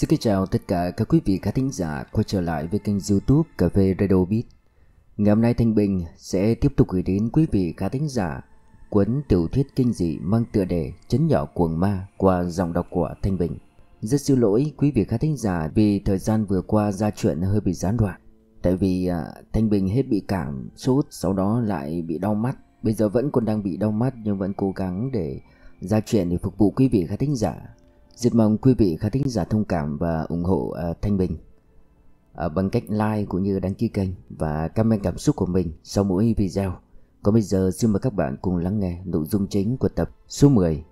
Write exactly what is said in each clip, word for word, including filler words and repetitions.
Xin kính chào tất cả các quý vị khán thính giả quay trở lại với kênh YouTube Cà phê Radio Beat. Ngày hôm nay Thanh Bình sẽ tiếp tục gửi đến quý vị khán thính giả cuốn tiểu thuyết kinh dị mang tựa đề Trấn nhỏ cuồng ma qua giọng đọc của Thanh Bình. Rất xin lỗi quý vị khán thính giả vì thời gian vừa qua ra chuyện hơi bị gián đoạn. Tại vì à, Thanh Bình hết bị cảm sốt, sau đó lại bị đau mắt. Bây giờ vẫn còn đang bị đau mắt nhưng vẫn cố gắng để ra chuyện để phục vụ quý vị khán thính giả. Rất mong quý vị khán thính giả thông cảm và ủng hộ uh, Thanh Bình uh, bằng cách like cũng như đăng ký kênh và comment cảm xúc của mình sau mỗi video. Còn bây giờ xin mời các bạn cùng lắng nghe nội dung chính của tập số mười.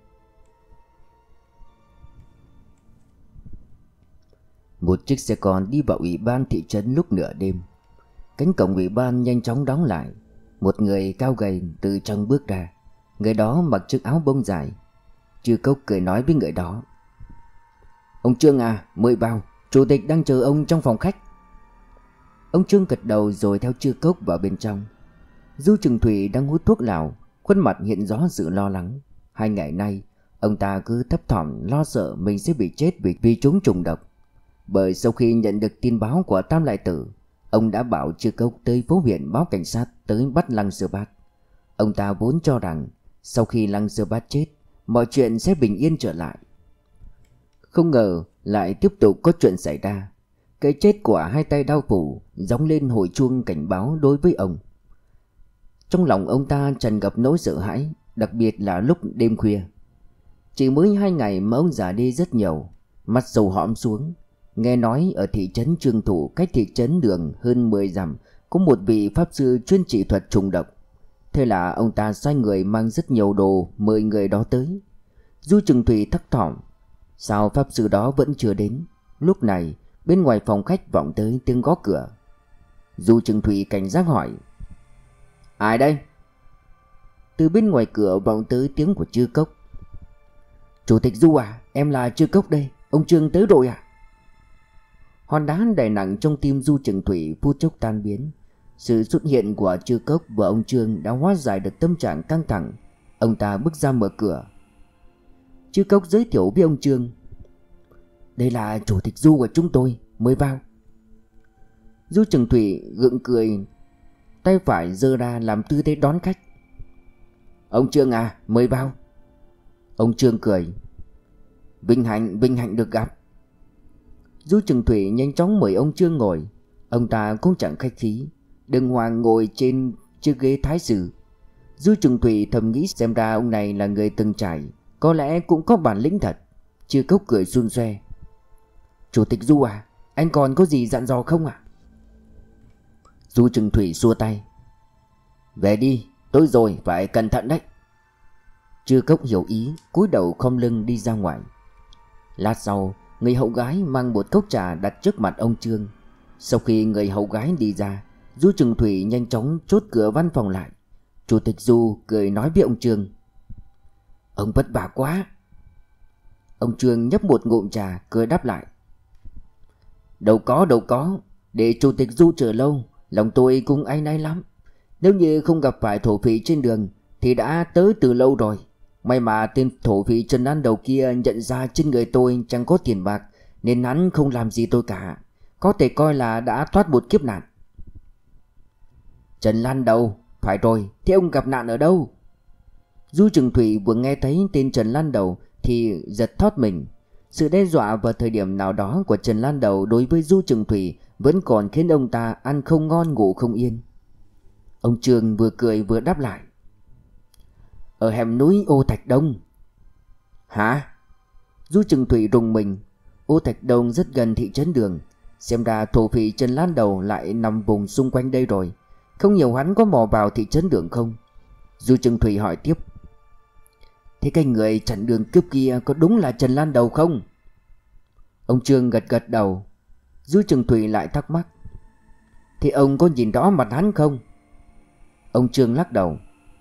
Một chiếc xe con đi vào ủy ban thị trấn lúc nửa đêm. Cánh cổng ủy ban nhanh chóng đóng lại. Một người cao gầy từ trong bước ra. Người đó mặc chiếc áo bông dài. Chư Cốc cười nói với người đó: "Ông Trương à, mời vào, chủ tịch đang chờ ông trong phòng khách." Ông Trương gật đầu rồi theo Chư Cốc vào bên trong. Du Trường Thủy đang hút thuốc lào, khuôn mặt hiện rõ sự lo lắng. Hai ngày nay, ông ta cứ thấp thỏm lo sợ mình sẽ bị chết vì, vì trúng trùng độc. Bởi sau khi nhận được tin báo của Tam Lại Tử, ông đã bảo Chư Cốc tới phố huyện báo cảnh sát tới bắt Lăng Sơ Bát. Ông ta vốn cho rằng sau khi Lăng Sơ Bát chết, mọi chuyện sẽ bình yên trở lại. Không ngờ lại tiếp tục có chuyện xảy ra. Cái chết của hai tay đao phủ gióng lên hồi chuông cảnh báo đối với ông. Trong lòng ông ta tràn ngập nỗi sợ hãi, đặc biệt là lúc đêm khuya. Chỉ mới hai ngày mà ông già đi rất nhiều, mắt sầu hõm xuống. Nghe nói ở thị trấn Trương Thủ cách thị trấn Đường hơn mười dặm có một vị pháp sư chuyên trị thuật trùng độc. Thế là ông ta sai người mang rất nhiều đồ mời người đó tới. Du Trường Thủy thắc thỏm, sao pháp sư đó vẫn chưa đến? Lúc này bên ngoài phòng khách vọng tới tiếng gõ cửa. Du Trường Thủy cảnh giác hỏi: "Ai đây?" Từ bên ngoài cửa vọng tới tiếng của Chư Cốc: "Chủ tịch Du à, em là Chư Cốc đây, ông Trương tới rồi à?" Hòn đá đè nặng trong tim Du Trường Thủy phút chốc tan biến. Sự xuất hiện của Chư Cốc và ông Trương đã hóa giải được tâm trạng căng thẳng. Ông ta bước ra mở cửa. Chư Cốc giới thiệu với ông Trương: "Đây là chủ tịch Du của chúng tôi, mời vào." Du Trường Thủy gượng cười, tay phải giơ ra làm tư thế đón khách. "Ông Trương à, mời vào." Ông Trương cười: "Vinh hạnh, vinh hạnh được gặp." Du Trường Thủy nhanh chóng mời ông Trương ngồi. Ông ta cũng chẳng khách khí, đừng hoàng ngồi trên chiếc ghế thái sử. Du Trường Thủy thầm nghĩ xem ra ông này là người từng trải, có lẽ cũng có bản lĩnh thật. Chư Cốc cười xun xoe: "Chủ tịch Du à, anh còn có gì dặn dò không ạ?" Du Trường Thủy xua tay: "Về đi, tối rồi phải cẩn thận đấy." Chư Cốc hiểu ý, cúi đầu khom lưng đi ra ngoài. Lát sau, người hậu gái mang một cốc trà đặt trước mặt ông Trương. Sau khi người hậu gái đi ra, Du Trường Thủy nhanh chóng chốt cửa văn phòng lại. Chủ tịch Du cười nói với ông Trương: "Ông vất vả quá." Ông Trương nhấp một ngụm trà cười đáp lại: Đâu có đâu có, để chủ tịch Du chờ lâu, lòng tôi cũng áy náy lắm. Nếu như không gặp phải thổ phỉ trên đường thì đã tới từ lâu rồi. May mà tên thổ phỉ Trần Lan Đầu kia nhận ra trên người tôi chẳng có tiền bạc, nên hắn không làm gì tôi cả. Có thể coi là đã thoát một kiếp nạn." "Trần Lan Đầu, phải rồi, thế ông gặp nạn ở đâu?" Du Trường Thủy vừa nghe thấy tên Trần Lan Đầu thì giật thót mình. Sự đe dọa vào thời điểm nào đó của Trần Lan Đầu đối với Du Trường Thủy vẫn còn khiến ông ta ăn không ngon ngủ không yên. Ông Trương vừa cười vừa đáp lại: "Ở hẻm núi Ô Thạch Đông." "Hả?" Du Trường Thủy rùng mình. Ô Thạch Đông rất gần thị trấn Đường. Xem ra thổ phỉ Trần Lan Đầu lại nằm vùng xung quanh đây rồi. Không hiểu hắn có mò vào thị trấn Đường không? Du Trường Thủy hỏi tiếp: "Thế cái người chặn đường cướp kia có đúng là Trần Lan Đầu không?" Ông Trương gật gật đầu. Du Trường Thủy lại thắc mắc: "Thế ông có nhìn rõ mặt hắn không?" Ông Trương lắc đầu: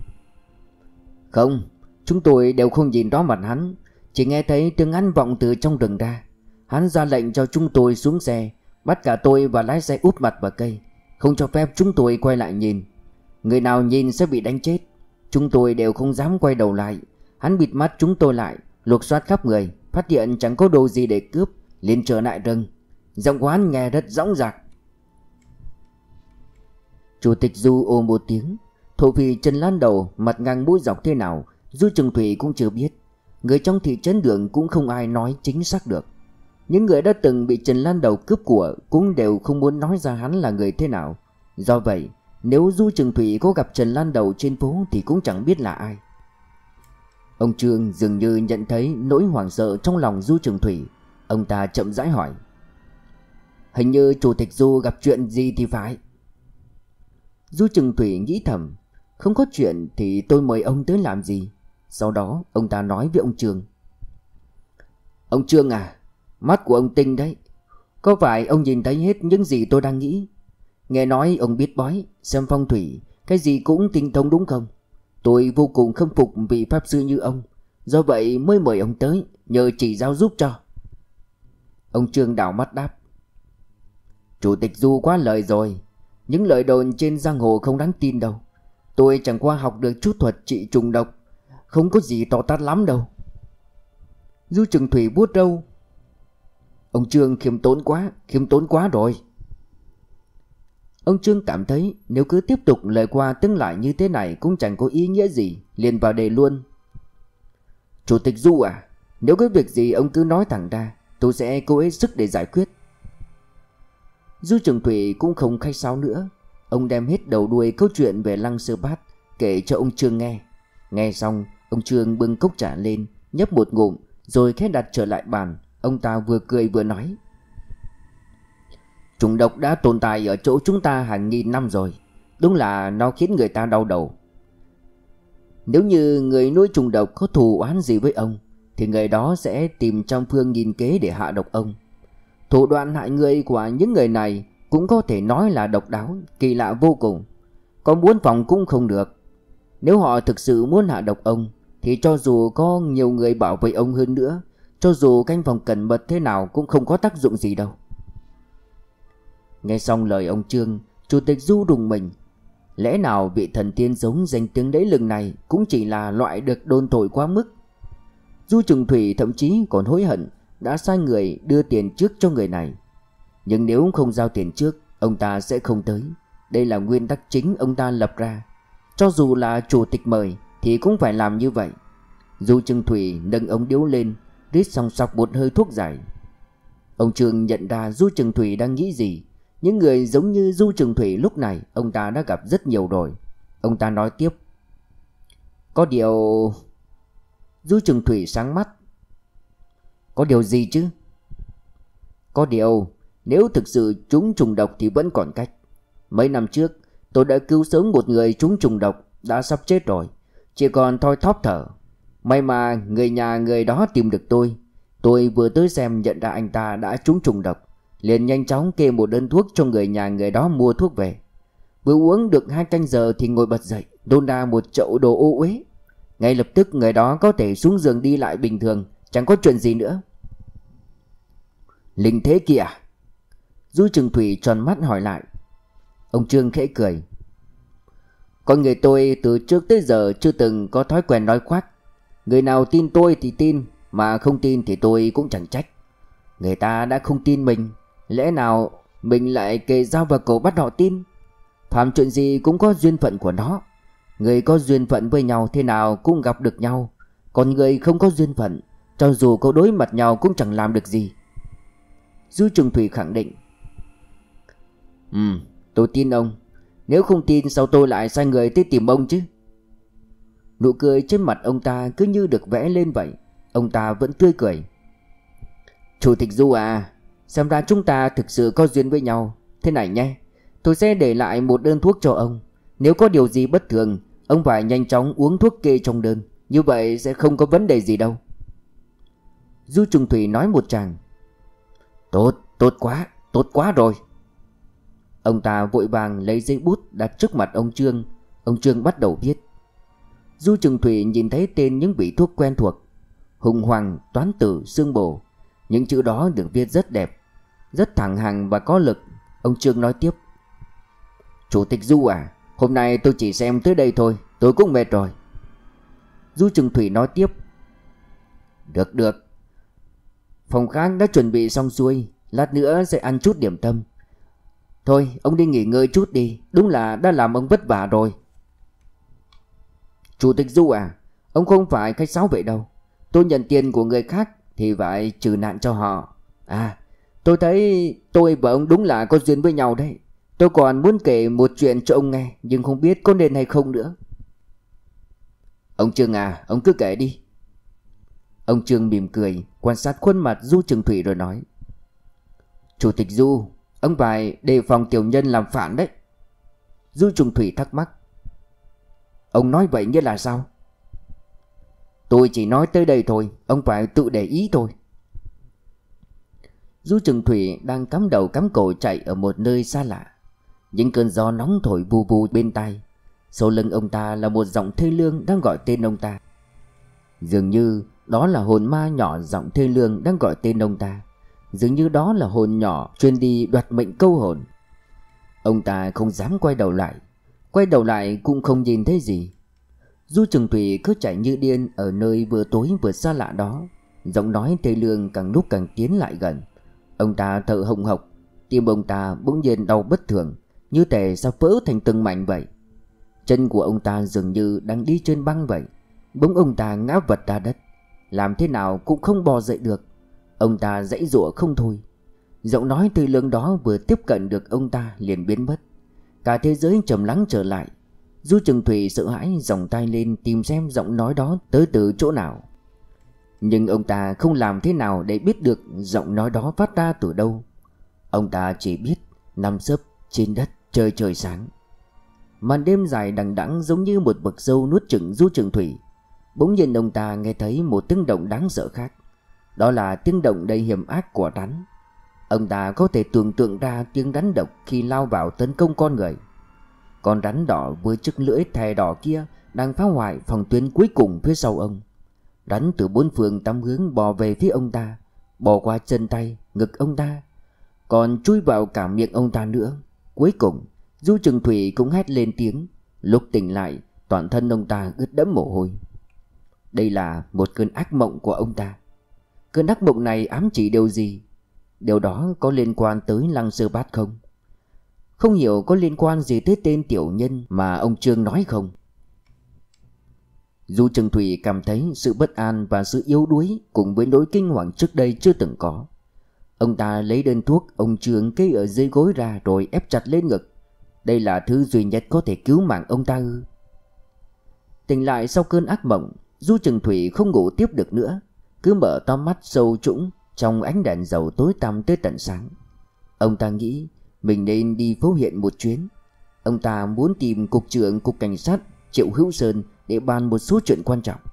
"Không, chúng tôi đều không nhìn rõ mặt hắn, chỉ nghe thấy tiếng hắn vọng từ trong rừng ra. Hắn ra lệnh cho chúng tôi xuống xe, bắt cả tôi và lái xe úp mặt vào cây, không cho phép chúng tôi quay lại nhìn. Người nào nhìn sẽ bị đánh chết. Chúng tôi đều không dám quay đầu lại. Hắn bịt mắt chúng tôi lại, lục soát khắp người, phát hiện chẳng có đồ gì để cướp, liền trở lại rừng. Giọng của hắn nghe rất dõng dạc. Chủ tịch Du ồ một tiếng. Thổ phỉ Trần Lan Đầu mặt ngang mũi dọc thế nào Du Trường Thủy cũng chưa biết. Người trong thị trấn Đường cũng không ai nói chính xác được. Những người đã từng bị Trần Lan Đầu cướp của cũng đều không muốn nói ra hắn là người thế nào. Do vậy, nếu Du Trường Thủy có gặp Trần Lan Đầu trên phố thì cũng chẳng biết là ai. Ông Trương dường như nhận thấy nỗi hoảng sợ trong lòng Du Trường Thủy. Ông ta chậm rãi hỏi: Hình như chủ tịch Du gặp chuyện gì thì phải. Du Trường Thủy nghĩ thầm: Không có chuyện thì tôi mời ông tới làm gì. Sau đó ông ta nói với ông Trương: Ông Trương à, mắt của ông tinh đấy. Có phải ông nhìn thấy hết những gì tôi đang nghĩ? Nghe nói ông biết bói, xem phong thủy, cái gì cũng tinh thông đúng không? Tôi vô cùng khâm phục vị pháp sư như ông. Do vậy mới mời ông tới, nhờ chỉ giáo giúp cho. Ông Trương đảo mắt đáp: Chủ tịch Du quá lời rồi. Những lời đồn trên giang hồ không đáng tin đâu. Tôi chẳng qua học được chút thuật trị trùng độc, không có gì to tát lắm đâu. Du Trường Thủy vuốt râu: Ông Trương khiêm tốn quá, khiêm tốn quá rồi. Ông Trương cảm thấy nếu cứ tiếp tục lời qua tiếng lại như thế này cũng chẳng có ý nghĩa gì, liền vào đề luôn: Chủ tịch Du à, nếu có việc gì ông cứ nói thẳng ra, tôi sẽ cố hết sức để giải quyết. Du Trường Thủy cũng không khách sáo nữa. Ông đem hết đầu đuôi câu chuyện về Lăng Sư Bát kể cho ông Trương nghe. Nghe xong, ông Trương bưng cốc trà lên, nhấp một ngụm, rồi khẽ đặt trở lại bàn. Ông ta vừa cười vừa nói: Trùng độc đã tồn tại ở chỗ chúng ta hàng nghìn năm rồi. Đúng là nó khiến người ta đau đầu. Nếu như người nuôi trùng độc có thù oán gì với ông, thì người đó sẽ tìm trăm phương nghìn kế để hạ độc ông. Thủ đoạn hại người của những người này cũng có thể nói là độc đáo, kỳ lạ vô cùng. Có muốn phòng cũng không được. Nếu họ thực sự muốn hạ độc ông, thì cho dù có nhiều người bảo vệ ông hơn nữa, cho dù canh phòng cẩn mật thế nào cũng không có tác dụng gì đâu. Nghe xong lời ông Trương, Chủ tịch Du rùng mình. Lẽ nào vị thần tiên giống danh tiếng đấy lừng này cũng chỉ là loại được đồn thổi quá mức. Du Trường Thủy thậm chí còn hối hận đã sai người đưa tiền trước cho người này. Nhưng nếu không giao tiền trước, ông ta sẽ không tới. Đây là nguyên tắc chính ông ta lập ra. Cho dù là chủ tịch mời thì cũng phải làm như vậy. Du Trường Thủy nâng ống điếu lên, rít song sọc một hơi thuốc giải. Ông Trương nhận ra Du Trường Thủy đang nghĩ gì. Những người giống như Du Trường Thủy lúc này ông ta đã gặp rất nhiều rồi. Ông ta nói tiếp: Có điều... Du Trường Thủy sáng mắt: Có điều gì chứ? Có điều, nếu thực sự trúng trùng độc thì vẫn còn cách. Mấy năm trước tôi đã cứu sống một người trúng trùng độc, đã sắp chết rồi, chỉ còn thoi thóp thở. May mà người nhà người đó tìm được tôi. Tôi vừa tới xem nhận ra anh ta đã trúng trùng độc, liền nhanh chóng kê một đơn thuốc cho người nhà người đó mua thuốc về. Vừa uống được hai canh giờ thì ngồi bật dậy, đôn ra một chậu đồ ô uế. Ngay lập tức người đó có thể xuống giường đi lại bình thường, chẳng có chuyện gì nữa. Linh thế kìa? Du Trường Thủy tròn mắt hỏi lại. Ông Trương khẽ cười: Con người tôi từ trước tới giờ chưa từng có thói quen nói khoác. Người nào tin tôi thì tin, mà không tin thì tôi cũng chẳng trách. Người ta đã không tin mình, lẽ nào mình lại kề dao vào cổ bắt họ tin? Phạm chuyện gì cũng có duyên phận của nó. Người có duyên phận với nhau thế nào cũng gặp được nhau. Còn người không có duyên phận, cho dù có đối mặt nhau cũng chẳng làm được gì. Du Trường Thủy khẳng định: Ừ, tôi tin ông. Nếu không tin sao tôi lại sai người tới tìm ông chứ? Nụ cười trên mặt ông ta cứ như được vẽ lên vậy. Ông ta vẫn tươi cười: Chủ tịch Du à, xem ra chúng ta thực sự có duyên với nhau. Thế này nhé, tôi sẽ để lại một đơn thuốc cho ông. Nếu có điều gì bất thường, ông phải nhanh chóng uống thuốc kê trong đơn. Như vậy sẽ không có vấn đề gì đâu. Du Trường Thủy nói một tràng: Tốt, tốt quá, tốt quá rồi. Ông ta vội vàng lấy giấy bút đặt trước mặt ông Trương. Ông Trương bắt đầu viết. Du Trường Thủy nhìn thấy tên những vị thuốc quen thuộc: Hùng Hoàng, Toán Tử, Xương Bổ. Những chữ đó được viết rất đẹp, rất thẳng hàng và có lực. Ông Trương nói tiếp: Chủ tịch Du à, hôm nay tôi chỉ xem tới đây thôi, tôi cũng mệt rồi. Du Trường Thủy nói tiếp: Được được, Phòng khác đã chuẩn bị xong xuôi, lát nữa sẽ ăn chút điểm tâm. Thôi ông đi nghỉ ngơi chút đi, đúng là đã làm ông vất vả rồi. Chủ tịch Du à, ông không phải khách sáo vậy đâu. Tôi nhận tiền của người khác thì phải trừ nạn cho họ. À, tôi thấy tôi và ông đúng là có duyên với nhau đấy. Tôi còn muốn kể một chuyện cho ông nghe, nhưng không biết có nên hay không nữa. Ông Trương à, ông cứ kể đi. Ông Trương mỉm cười, quan sát khuôn mặt Du Trường Thủy rồi nói. Chủ tịch Du, ông phải đề phòng tiểu nhân làm phản đấy. Du Trường Thủy thắc mắc. Ông nói vậy nghĩa là sao? Tôi chỉ nói tới đây thôi, ông phải tự để ý thôi. Du Trường Thủy đang cắm đầu cắm cổ chạy ở một nơi xa lạ. Những cơn gió nóng thổi vù vù bên tai. Sau lưng ông ta là một giọng thê lương đang gọi tên ông ta. Dường như đó là hồn ma nhỏ giọng thê lương đang gọi tên ông ta. Dường như đó là hồn nhỏ chuyên đi đoạt mệnh câu hồn. Ông ta không dám quay đầu lại. Quay đầu lại cũng không nhìn thấy gì. Du Trường Thủy cứ chạy như điên ở nơi vừa tối vừa xa lạ đó. Giọng nói thê lương càng lúc càng tiến lại gần. Ông ta thở hồng hộc. Tim ông ta bỗng nhiên đau bất thường, như thể sắp vỡ thành từng mảnh vậy. Chân của ông ta dường như đang đi trên băng vậy. Bỗng ông ta ngã vật ra đất, làm thế nào cũng không bò dậy được. Ông ta giãy giụa không thôi. Giọng nói thê lương đó vừa tiếp cận được ông ta liền biến mất. Cả thế giới trầm lắng trở lại. Du Trường Thủy sợ hãi giòng tay lên tìm xem giọng nói đó tới từ chỗ nào. Nhưng ông ta không làm thế nào để biết được giọng nói đó phát ra từ đâu. Ông ta chỉ biết nằm sấp trên đất trời trời sáng. Màn đêm dài đằng đẵng giống như một vực sâu nuốt chửng Du Trường Thủy. Bỗng nhiên ông ta nghe thấy một tiếng động đáng sợ khác. Đó là tiếng động đầy hiểm ác của rắn. Ông ta có thể tưởng tượng ra tiếng rắn độc khi lao vào tấn công con người. Con rắn đỏ với chiếc lưỡi thè đỏ kia đang phá hoại phòng tuyến cuối cùng phía sau ông. Rắn từ bốn phương tám hướng bò về phía ông ta, bò qua chân tay, ngực ông ta, còn chui vào cả miệng ông ta nữa. Cuối cùng Du Trường Thủy cũng hét lên tiếng. Lúc tỉnh lại, toàn thân ông ta ướt đẫm mồ hôi. Đây là một cơn ác mộng của ông ta. Cơn ác mộng này ám chỉ điều gì? Điều đó có liên quan tới Lăng Sơ Bát không? Không hiểu có liên quan gì tới tên tiểu nhân mà ông Trương nói không? Du Trường Thủy cảm thấy sự bất an và sự yếu đuối cùng với nỗi kinh hoàng trước đây chưa từng có. Ông ta lấy đơn thuốc ông Trương kê ở dưới gối ra rồi ép chặt lên ngực. Đây là thứ duy nhất có thể cứu mạng ông ta ư? Tỉnh lại sau cơn ác mộng, Du Trường Thủy không ngủ tiếp được nữa, cứ mở to mắt sâu trũng trong ánh đèn dầu tối tăm tới tận sáng. Ông ta nghĩ mình nên đi phố huyện một chuyến. Ông ta muốn tìm cục trưởng cục cảnh sát Triệu Hữu Sơn để bàn một số chuyện quan trọng.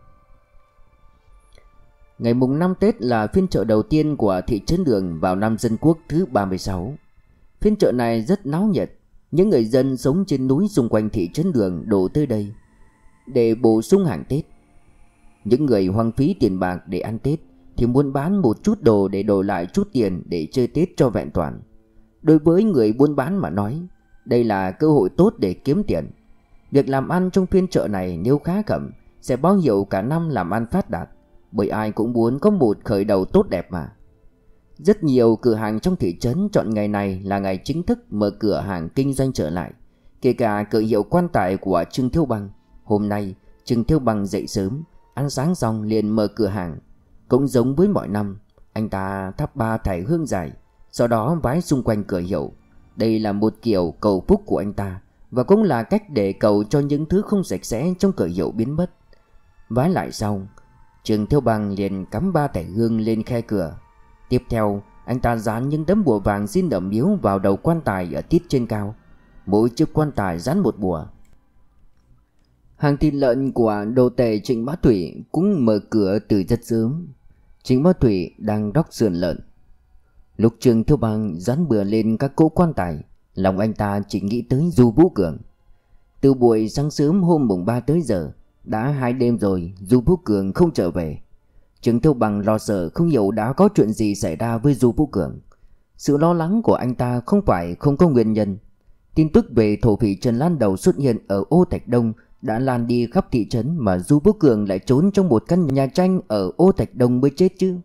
Ngày mùng năm Tết là phiên chợ đầu tiên của thị trấn Đường vào năm Dân Quốc thứ ba mươi sáu. Phiên chợ này rất náo nhiệt. Những người dân sống trên núi xung quanh thị trấn Đường đổ tới đây để bổ sung hàng Tết. Những người hoang phí tiền bạc để ăn Tết thì muốn bán một chút đồ để đổi lại chút tiền để chơi Tết cho vẹn toàn. Đối với người buôn bán mà nói, đây là cơ hội tốt để kiếm tiền. Việc làm ăn trong phiên chợ này nếu khá khẩm sẽ báo hiệu cả năm làm ăn phát đạt, bởi ai cũng muốn có một khởi đầu tốt đẹp mà. Rất nhiều cửa hàng trong thị trấn chọn ngày này là ngày chính thức mở cửa hàng kinh doanh trở lại. Kể cả cửa hiệu quan tài của Trương Thiếu Bằng. Hôm nay Trương Thiếu Bằng dậy sớm, ăn sáng xong liền mở cửa hàng. Cũng giống với mọi năm, anh ta thắp ba thảy hương dài, sau đó vái xung quanh cửa hiệu. Đây là một kiểu cầu phúc của anh ta, và cũng là cách để cầu cho những thứ không sạch sẽ trong cửa hiệu biến mất. Vái lại xong, Trương Thiếu Bằng liền cắm ba thảy hương lên khe cửa. Tiếp theo, anh ta dán những tấm bùa vàng xin ở miếu vào đầu quan tài ở tít trên cao. Mỗi chiếc quan tài dán một bùa. Hàng thịt lợn của đồ tể Trịnh Bá Thủy cũng mở cửa từ rất sớm. Trịnh Bá Thủy đang đóc sườn lợn. Lúc Trương Thiếu Bằng dán bùa lên các cỗ quan tài, lòng anh ta chỉ nghĩ tới Du Vũ Cường. Từ buổi sáng sớm hôm mùng ba tới giờ, đã hai đêm rồi Du Vũ Cường không trở về. Trương Thiếu Bằng lo sợ không hiểu đã có chuyện gì xảy ra với Du Vũ Cường. Sự lo lắng của anh ta không phải không có nguyên nhân. Tin tức về thổ phỉ Trần Lan Đầu xuất hiện ở Ô Thạch Đông đã lan đi khắp thị trấn, mà Du Vũ Cường lại trốn trong một căn nhà tranh ở Ô Thạch Đông mới chết chứ.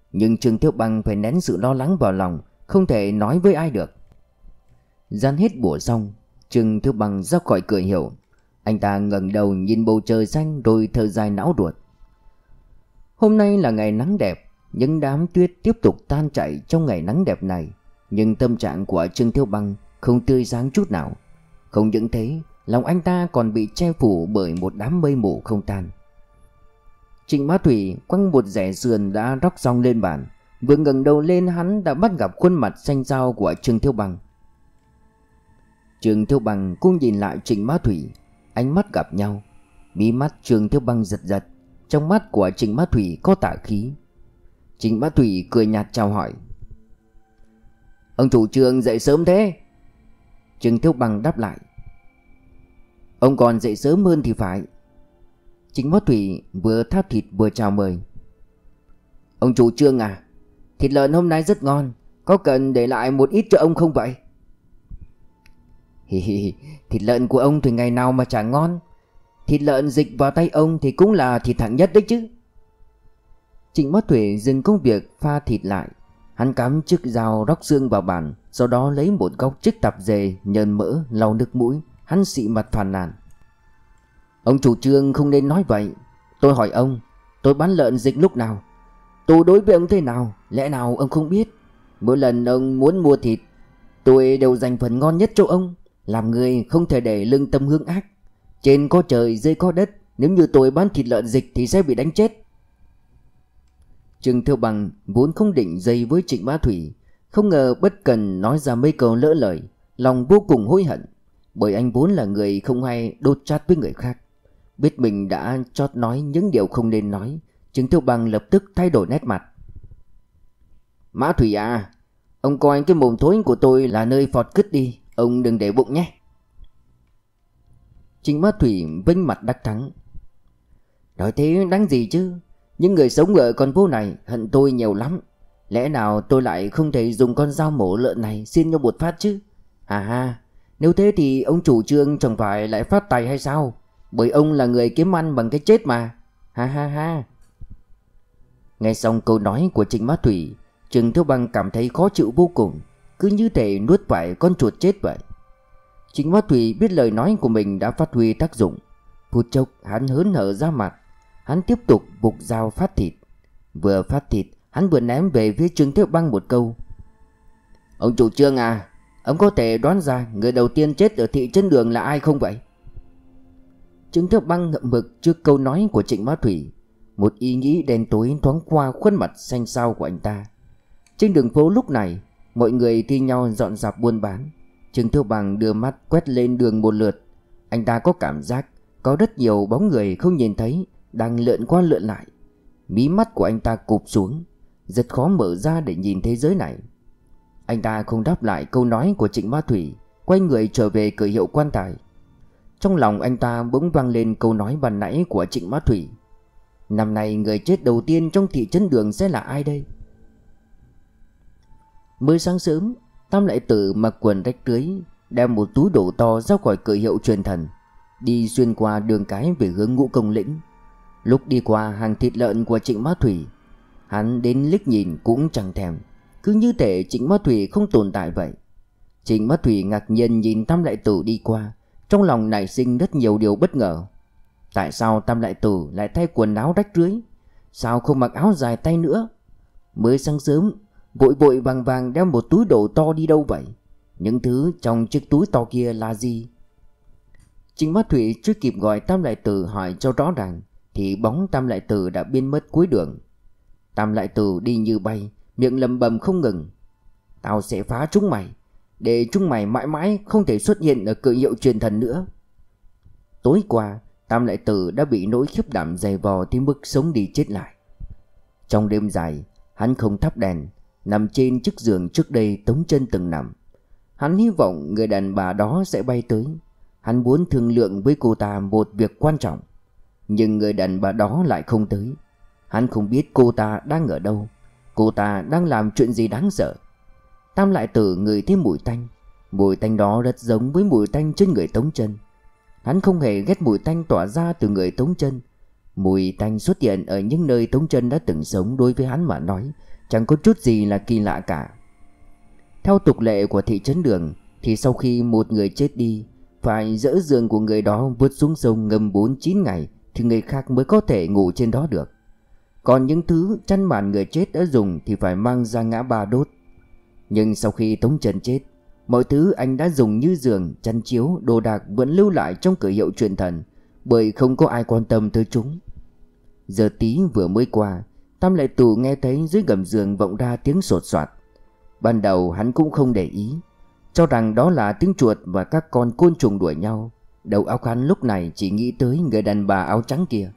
Nhưng Trương Thiếu Bằng phải nén sự lo lắng vào lòng, không thể nói với ai được. Gian hết bủa xong, Trương Thiếu Bằng ra khỏi cửa hiệu. Anh ta ngẩng đầu nhìn bầu trời xanh rồi thở dài não ruột. Hôm nay là ngày nắng đẹp, những đám tuyết tiếp tục tan chảy trong ngày nắng đẹp này. Nhưng tâm trạng của Trương Thiếu Bằng không tươi sáng chút nào. Không những thế, lòng anh ta còn bị che phủ bởi một đám mây mù không tan. Trịnh Bá Thủy quăng một rẻ sườn đã róc xong lên bàn. Vừa ngẩng đầu lên, hắn đã bắt gặp khuôn mặt xanh xao của Trương Thiếu Bằng. Trương Thiếu Bằng cũng nhìn lại Trịnh Bá Thủy, ánh mắt gặp nhau. Mí mắt Trương Thiếu Bằng giật giật, trong mắt của Trịnh Bá Thủy có tà khí. Trịnh Bá Thủy cười nhạt chào hỏi. Ông chủ Trương dậy sớm thế? Trương Thiếu Bằng đáp lại. Ông còn dậy sớm hơn thì phải. Trịnh Bá Thủy vừa tháp thịt vừa chào mời. Ông chủ Trương à, thịt lợn hôm nay rất ngon, có cần để lại một ít cho ông không vậy? Hi hi, thịt lợn của ông thì ngày nào mà chả ngon. Thịt lợn dịch vào tay ông thì cũng là thịt hạng nhất đấy chứ. Trịnh Bá Thủy dừng công việc pha thịt lại. Hắn cắm chiếc dao róc xương vào bàn, sau đó lấy một góc chiếc tạp dề nhờn mỡ lau nước mũi. Hắn xị mặt phàn nàn. Ông chủ Trương không nên nói vậy. Tôi hỏi ông, tôi bán lợn dịch lúc nào? Tôi đối với ông thế nào, lẽ nào ông không biết? Mỗi lần ông muốn mua thịt, tôi đều dành phần ngon nhất cho ông. Làm người không thể để lương tâm hương ác. Trên có trời dưới có đất, nếu như tôi bán thịt lợn dịch thì sẽ bị đánh chết. Trương Thiếu Bằng vốn không định dây với Trịnh Bá Thủy, không ngờ bất cần nói ra mấy câu lỡ lời, lòng vô cùng hối hận. Bởi anh vốn là người không hay đốt chát với người khác. Biết mình đã chót nói những điều không nên nói, Trương Thiếu Bằng lập tức thay đổi nét mặt. Mã Thủy à, ông coi cái mồm thối của tôi là nơi phọt cứt đi, ông đừng để bụng nhé. Trịnh Bá Thủy vênh mặt đắc thắng. Nói thế đáng gì chứ, những người sống ở con phố này hận tôi nhiều lắm. Lẽ nào tôi lại không thể dùng con dao mổ lợn này xin cho một phát chứ? À ha, nếu thế thì ông chủ Trương chẳng phải lại phát tài hay sao? Bởi ông là người kiếm ăn bằng cái chết mà. Ha ha ha. Nghe xong câu nói của Trịnh Bá Thủy, Trương Thiếu Bằng cảm thấy khó chịu vô cùng, cứ như thể nuốt phải con chuột chết vậy. Trịnh Bá Thủy biết lời nói của mình đã phát huy tác dụng. Phút chốc hắn hớn hở ra mặt. Hắn tiếp tục vục dao phát thịt. Vừa phát thịt, hắn vừa ném về phía Trương Thiếu Bằng một câu. Ông chủ Trương à, ông có thể đoán ra người đầu tiên chết ở thị trấn Đường là ai không vậy? Trương Thiếu Bằng ngậm ngực trước câu nói của Trịnh Bá Thủy. Một ý nghĩ đen tối thoáng qua khuôn mặt xanh xao của anh ta. Trên đường phố lúc này, mọi người thi nhau dọn dẹp buôn bán. Trương Thiếu Bằng đưa mắt quét lên đường một lượt. Anh ta có cảm giác có rất nhiều bóng người không nhìn thấy đang lượn qua lượn lại. Mí mắt của anh ta cụp xuống, rất khó mở ra để nhìn thế giới này. Anh ta không đáp lại câu nói của Trịnh Bá Thủy, quay người trở về cửa hiệu quan tài. Trong lòng anh ta bỗng vang lên câu nói ban nãy của Trịnh Bá Thủy. Năm nay người chết đầu tiên trong thị trấn Đường sẽ là ai đây? Mới sáng sớm, Tam Lại Tử mặc quần rách rưới, đem một túi đồ to ra khỏi cửa hiệu truyền thần, đi xuyên qua đường cái về hướng Ngũ Công Lĩnh. Lúc đi qua hàng thịt lợn của Trịnh Bá Thủy, hắn đến liếc nhìn cũng chẳng thèm, cứ như thể Trịnh Bá Thủy không tồn tại vậy. Trịnh Bá Thủy ngạc nhiên nhìn Tam Lại Tử đi qua, trong lòng nảy sinh rất nhiều điều bất ngờ. Tại sao Tam Lại Tử lại thay quần áo rách rưới? Sao không mặc áo dài tay nữa? Mới sáng sớm, vội vội vàng vàng đem một túi đồ to đi đâu vậy? Những thứ trong chiếc túi to kia là gì? Trịnh Bá Thủy chưa kịp gọi Tam Lại Tử hỏi cho rõ ràng, thì bóng Tam Lại Tử đã biến mất cuối đường. Tam Lại Tử đi như bay, miệng lầm bầm không ngừng. Tao sẽ phá chúng mày, để chúng mày mãi mãi không thể xuất hiện ở cửa hiệu truyền thần nữa. Tối qua, Tam Lại Tử đã bị nỗi khiếp đảm dày vò tới mức sống đi chết lại. Trong đêm dài, hắn không thắp đèn, nằm trên chiếc giường trước đây Tống Chân từng nằm. Hắn hy vọng người đàn bà đó sẽ bay tới. Hắn muốn thương lượng với cô ta một việc quan trọng. Nhưng người đàn bà đó lại không tới. Hắn không biết cô ta đang ở đâu, cô ta đang làm chuyện gì đáng sợ. Tam Lại Tử ngửi thấy mùi tanh. Mùi tanh đó rất giống với mùi tanh trên người Tống Chân. Hắn không hề ghét mùi tanh tỏa ra từ người Tống Chân. Mùi tanh xuất hiện ở những nơi Tống Chân đã từng sống đối với hắn mà nói chẳng có chút gì là kỳ lạ cả. Theo tục lệ của thị trấn Đường thì sau khi một người chết đi, phải dỡ giường của người đó vứt xuống sông ngâm bốn chín ngày thì người khác mới có thể ngủ trên đó được. Còn những thứ chăn màn người chết đã dùng thì phải mang ra ngã ba đốt. Nhưng sau khi Tống Trần chết, mọi thứ anh đã dùng như giường, chăn chiếu, đồ đạc vẫn lưu lại trong cửa hiệu truyền thần, bởi không có ai quan tâm tới chúng. Giờ tí vừa mới qua, Tam Lại Tử nghe thấy dưới gầm giường vọng ra tiếng sột soạt. Ban đầu hắn cũng không để ý, cho rằng đó là tiếng chuột và các con côn trùng đuổi nhau. Đầu óc hắn lúc này chỉ nghĩ tới người đàn bà áo trắng kia.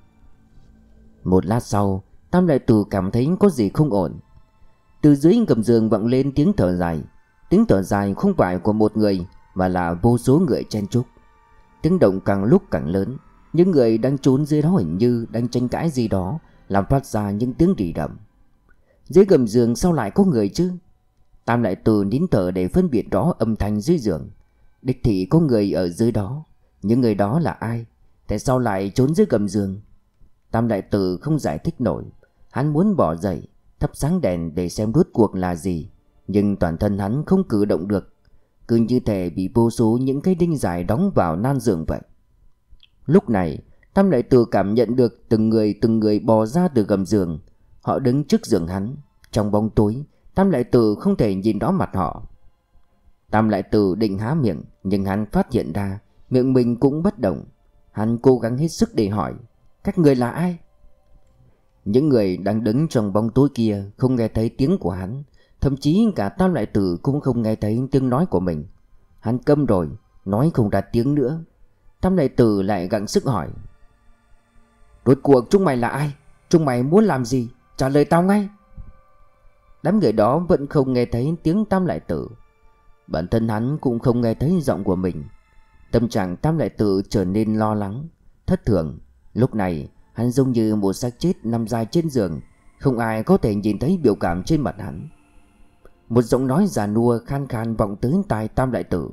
Một lát sau, Tam Lại Tử cảm thấy có gì không ổn. Từ dưới gầm giường vọng lên tiếng thở dài. Tiếng thở dài không phải của một người mà là vô số người chen chúc. Tiếng động càng lúc càng lớn. Những người đang trốn dưới đó hình như đang tranh cãi gì đó, làm phát ra những tiếng rì rầm. Dưới gầm giường sao lại có người chứ? Tam Lại Tử nín thở để phân biệt rõ âm thanh dưới giường. Đích thị có người ở dưới đó. Những người đó là ai? Tại sao lại trốn dưới gầm giường? Tam Lại Tử không giải thích nổi. Hắn muốn bỏ dậy, thắp sáng đèn để xem rốt cuộc là gì, nhưng toàn thân hắn không cử động được, cứ như thể bị vô số những cái đinh dài đóng vào nan giường vậy. Lúc này, Tam Lại Tử cảm nhận được từng người từng người bò ra từ gầm giường. Họ đứng trước giường hắn. Trong bóng tối, Tam Lại Tử không thể nhìn rõ mặt họ. Tam Lại Tử định há miệng, nhưng hắn phát hiện ra miệng mình cũng bất động. Hắn cố gắng hết sức để hỏi: các người là ai? Những người đang đứng trong bóng tối kia không nghe thấy tiếng của hắn. Thậm chí cả Tam Lại Tử cũng không nghe thấy tiếng nói của mình. Hắn câm rồi, nói không ra tiếng nữa. Tam Lại Tử lại gắng sức hỏi: rốt cuộc chúng mày là ai? Chúng mày muốn làm gì? Trả lời tao ngay. Đám người đó vẫn không nghe thấy tiếng Tam Lại Tử. Bản thân hắn cũng không nghe thấy giọng của mình. Tâm trạng Tam Lại Tử trở nên lo lắng, thất thường. Lúc này hắn giống như một xác chết nằm dài trên giường, không ai có thể nhìn thấy biểu cảm trên mặt hắn. Một giọng nói già nua khan khan vọng tới tai Tam Lại Tử: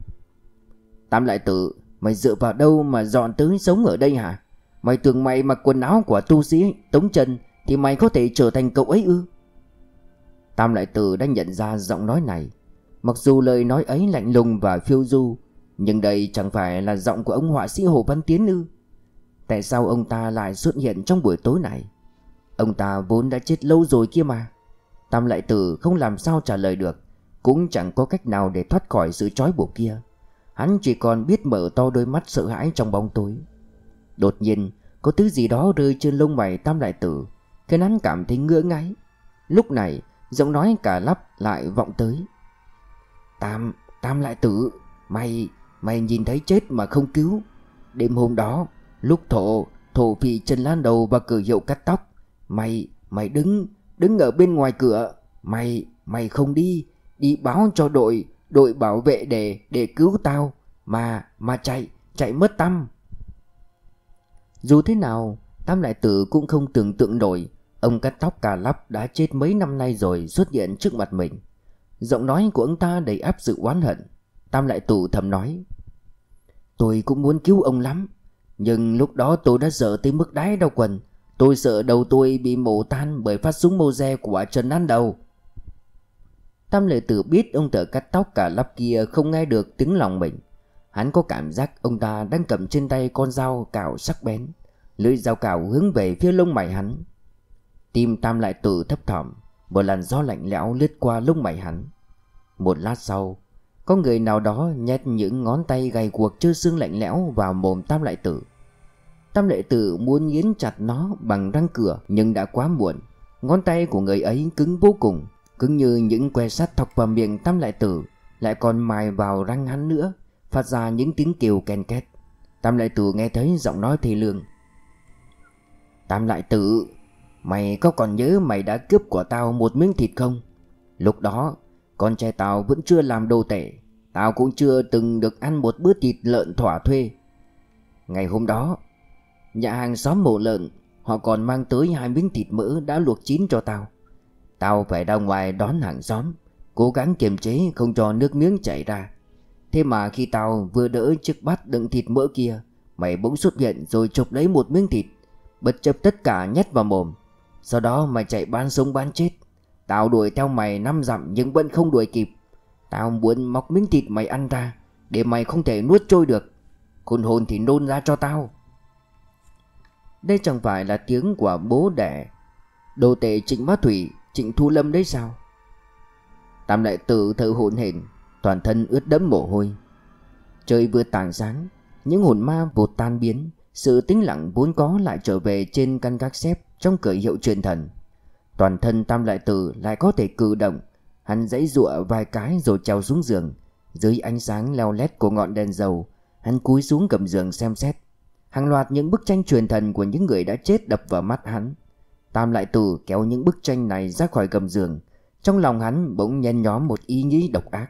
Tam Lại Tử, mày dựa vào đâu mà dọn tới sống ở đây hả? Mày tưởng mày mặc quần áo của tu sĩ Tống Trần thì mày có thể trở thành cậu ấy ư? Tam Lại Tử đã nhận ra giọng nói này. Mặc dù lời nói ấy lạnh lùng và phiêu du, nhưng đây chẳng phải là giọng của ông họa sĩ Hồ Văn Tiến ư? Tại sao ông ta lại xuất hiện trong buổi tối này? Ông ta vốn đã chết lâu rồi kia mà. Tam Lại Tử không làm sao trả lời được, cũng chẳng có cách nào để thoát khỏi sự trói buộc kia. Hắn chỉ còn biết mở to đôi mắt sợ hãi trong bóng tối. Đột nhiên có thứ gì đó rơi trên lông mày Tam Lại Tử, khiến hắn cảm thấy ngứa ngáy. Lúc này giọng nói cả lắp lại vọng tới: Tam, Tam Lại Tử, mày, mày nhìn thấy chết mà không cứu. Đêm hôm đó, lúc thổ, thổ phỉ Trần Lan Đầu và cửa hiệu cắt tóc, Mày, mày đứng, đứng ở bên ngoài cửa. Mày, mày không đi, đi báo cho đội, đội bảo vệ để, để cứu tao. Mà, mà chạy, chạy mất tăm. Dù thế nào, Tam Lại Tử cũng không tưởng tượng nổi ông cắt tóc cà lắp đã chết mấy năm nay rồi xuất hiện trước mặt mình. Giọng nói của ông ta đầy áp sự oán hận. Tam Lại Tử thầm nói: Tôi cũng muốn cứu ông lắm, nhưng lúc đó tôi đã sợ tới mức đáy đau quần. Tôi sợ đầu tôi bị mổ tan bởi phát súng Moze của Trần Lan Đầu. Tam Lại Tử biết ông thợ cắt tóc cà lắp kia không nghe được tiếng lòng mình. Hắn có cảm giác ông ta đang cầm trên tay con dao cạo sắc bén. Lưỡi dao cạo hướng về phía lông mày hắn. Tim Tam Lại Tử thấp thỏm. Một làn gió lạnh lẽo lướt qua lông mày hắn. Một lát sau, có người nào đó nhét những ngón tay gầy guộc trơ xương lạnh lẽo vào mồm Tam Lại Tử. Tam Lại Tử muốn nghiến chặt nó bằng răng cửa, nhưng đã quá muộn. Ngón tay của người ấy cứng vô cùng, cứng như những que sắt thọc vào miệng Tam Lại Tử, lại còn mài vào răng hắn nữa, phát ra những tiếng kêu ken két. Tam Lại Tử nghe thấy giọng nói thê lương: Tam Lại Tử, mày có còn nhớ mày đã cướp của tao một miếng thịt không? Lúc đó con trai tao vẫn chưa làm đồ tể, tao cũng chưa từng được ăn một bữa thịt lợn thỏa thuê. Ngày hôm đó, nhà hàng xóm mổ lợn, họ còn mang tới hai miếng thịt mỡ đã luộc chín cho tao. Tao phải ra ngoài đón hàng xóm, cố gắng kiềm chế không cho nước miếng chảy ra. Thế mà khi tao vừa đỡ chiếc bát đựng thịt mỡ kia, mày bỗng xuất hiện rồi chộp lấy một miếng thịt, bất chấp tất cả nhét vào mồm. Sau đó mày chạy bán sống bán chết. Tao đuổi theo mày năm dặm nhưng vẫn không đuổi kịp. Tao muốn móc miếng thịt mày ăn ra, để mày không thể nuốt trôi được. Khôn hồn thì nôn ra cho tao. Đây chẳng phải là tiếng của bố đẻ đồ tể Trịnh Bá Thủy, Trịnh Thu Lâm đấy sao? Tam Lại Tử thở hổn hển, toàn thân ướt đẫm mồ hôi. Trời vừa tảng sáng, những hồn ma vụt tan biến, sự tĩnh lặng vốn có lại trở về trên căn gác xếp trong cửa hiệu truyền thần. Toàn thân Tam Lại Tử lại có thể cử động. Hắn giãy giụa vài cái rồi trèo xuống giường. Dưới ánh sáng leo lét của ngọn đèn dầu, hắn cúi xuống gầm giường xem xét. Hàng loạt những bức tranh truyền thần của những người đã chết đập vào mắt hắn. Tam Lại Tử kéo những bức tranh này ra khỏi gầm giường. Trong lòng hắn bỗng nhen nhóm một ý nghĩ độc ác.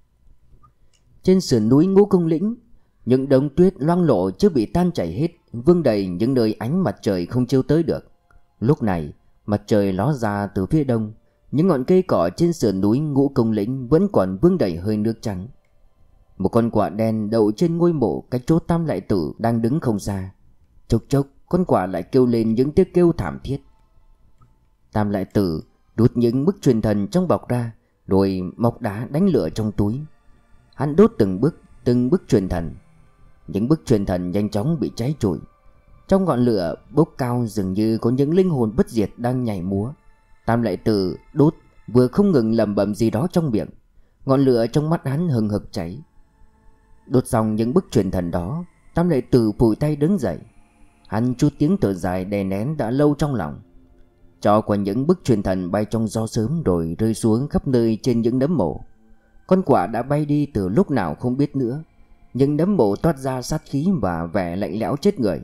Trên sườn núi Ngũ Công Lĩnh, những đống tuyết loang lổ chưa bị tan chảy hết, vương đầy những nơi ánh mặt trời không chiếu tới được. Lúc này, mặt trời ló ra từ phía đông. Những ngọn cây cỏ trên sườn núi Ngũ Công Lĩnh vẫn còn vương đầy hơi nước trắng. Một con quạ đen đậu trên ngôi mộ cách chỗ Tam Lại Tử đang đứng không xa. Chốc chốc con quạ lại kêu lên những tiếng kêu thảm thiết. Tam Lại Tử đút những bức truyền thần trong bọc ra, rồi móc đá đánh lửa trong túi. Hắn đốt từng bức từng bức truyền thần. Những bức truyền thần nhanh chóng bị cháy trụi. Trong ngọn lửa bốc cao dường như có những linh hồn bất diệt đang nhảy múa. Tam Lại Tử đốt vừa không ngừng lẩm bẩm gì đó trong miệng. Ngọn lửa trong mắt hắn hừng hực cháy. Đốt xong những bức truyền thần đó, Tam Lại Tử phủi tay đứng dậy. Hắn chút tiếng thở dài đè nén đã lâu trong lòng. Cho qua những bức truyền thần bay trong gió sớm rồi rơi xuống khắp nơi trên những nấm mộ. Con quạ đã bay đi từ lúc nào không biết nữa. Những nấm mộ toát ra sát khí và vẻ lạnh lẽo chết người.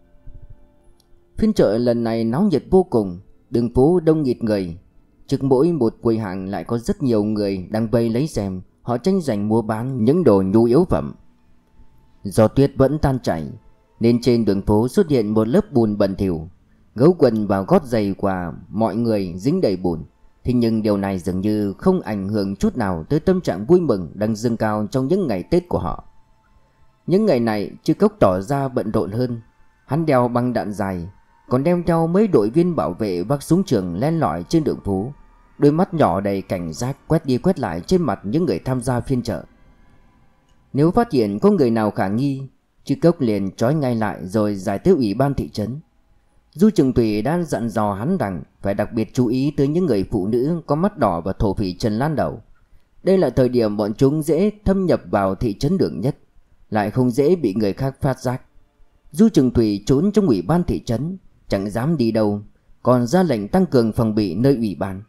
Phiên chợ lần này náo nhiệt vô cùng. Đường phố đông nghịt người. Trước mỗi một quầy hàng lại có rất nhiều người đang vây lấy xem. Họ tranh giành mua bán những đồ nhu yếu phẩm. Do tuyết vẫn tan chảy nên trên đường phố xuất hiện một lớp bùn bẩn thỉu. Gấu quần vào gót giày của mọi người dính đầy bùn. Thế nhưng điều này dường như không ảnh hưởng chút nào tới tâm trạng vui mừng đang dâng cao trong những ngày Tết của họ. Những ngày này Chư Cốc tỏ ra bận rộn hơn. Hắn đeo băng đạn dài, còn đem theo mấy đội viên bảo vệ vác súng trường len lỏi trên đường phố. Đôi mắt nhỏ đầy cảnh giác quét đi quét lại trên mặt những người tham gia phiên chợ. Nếu phát hiện có người nào khả nghi, Chư Cốc liền trói ngay lại rồi giải tới ủy ban thị trấn. Du Trường Thủy đang dặn dò hắn rằng phải đặc biệt chú ý tới những người phụ nữ có mắt đỏ và thổ phỉ Trần Lan Đầu. Đây là thời điểm bọn chúng dễ thâm nhập vào thị trấn Đường nhất, lại không dễ bị người khác phát giác. Du Trường Thủy trốn trong ủy ban thị trấn, chẳng dám đi đâu, còn ra lệnh tăng cường phòng bị nơi ủy ban.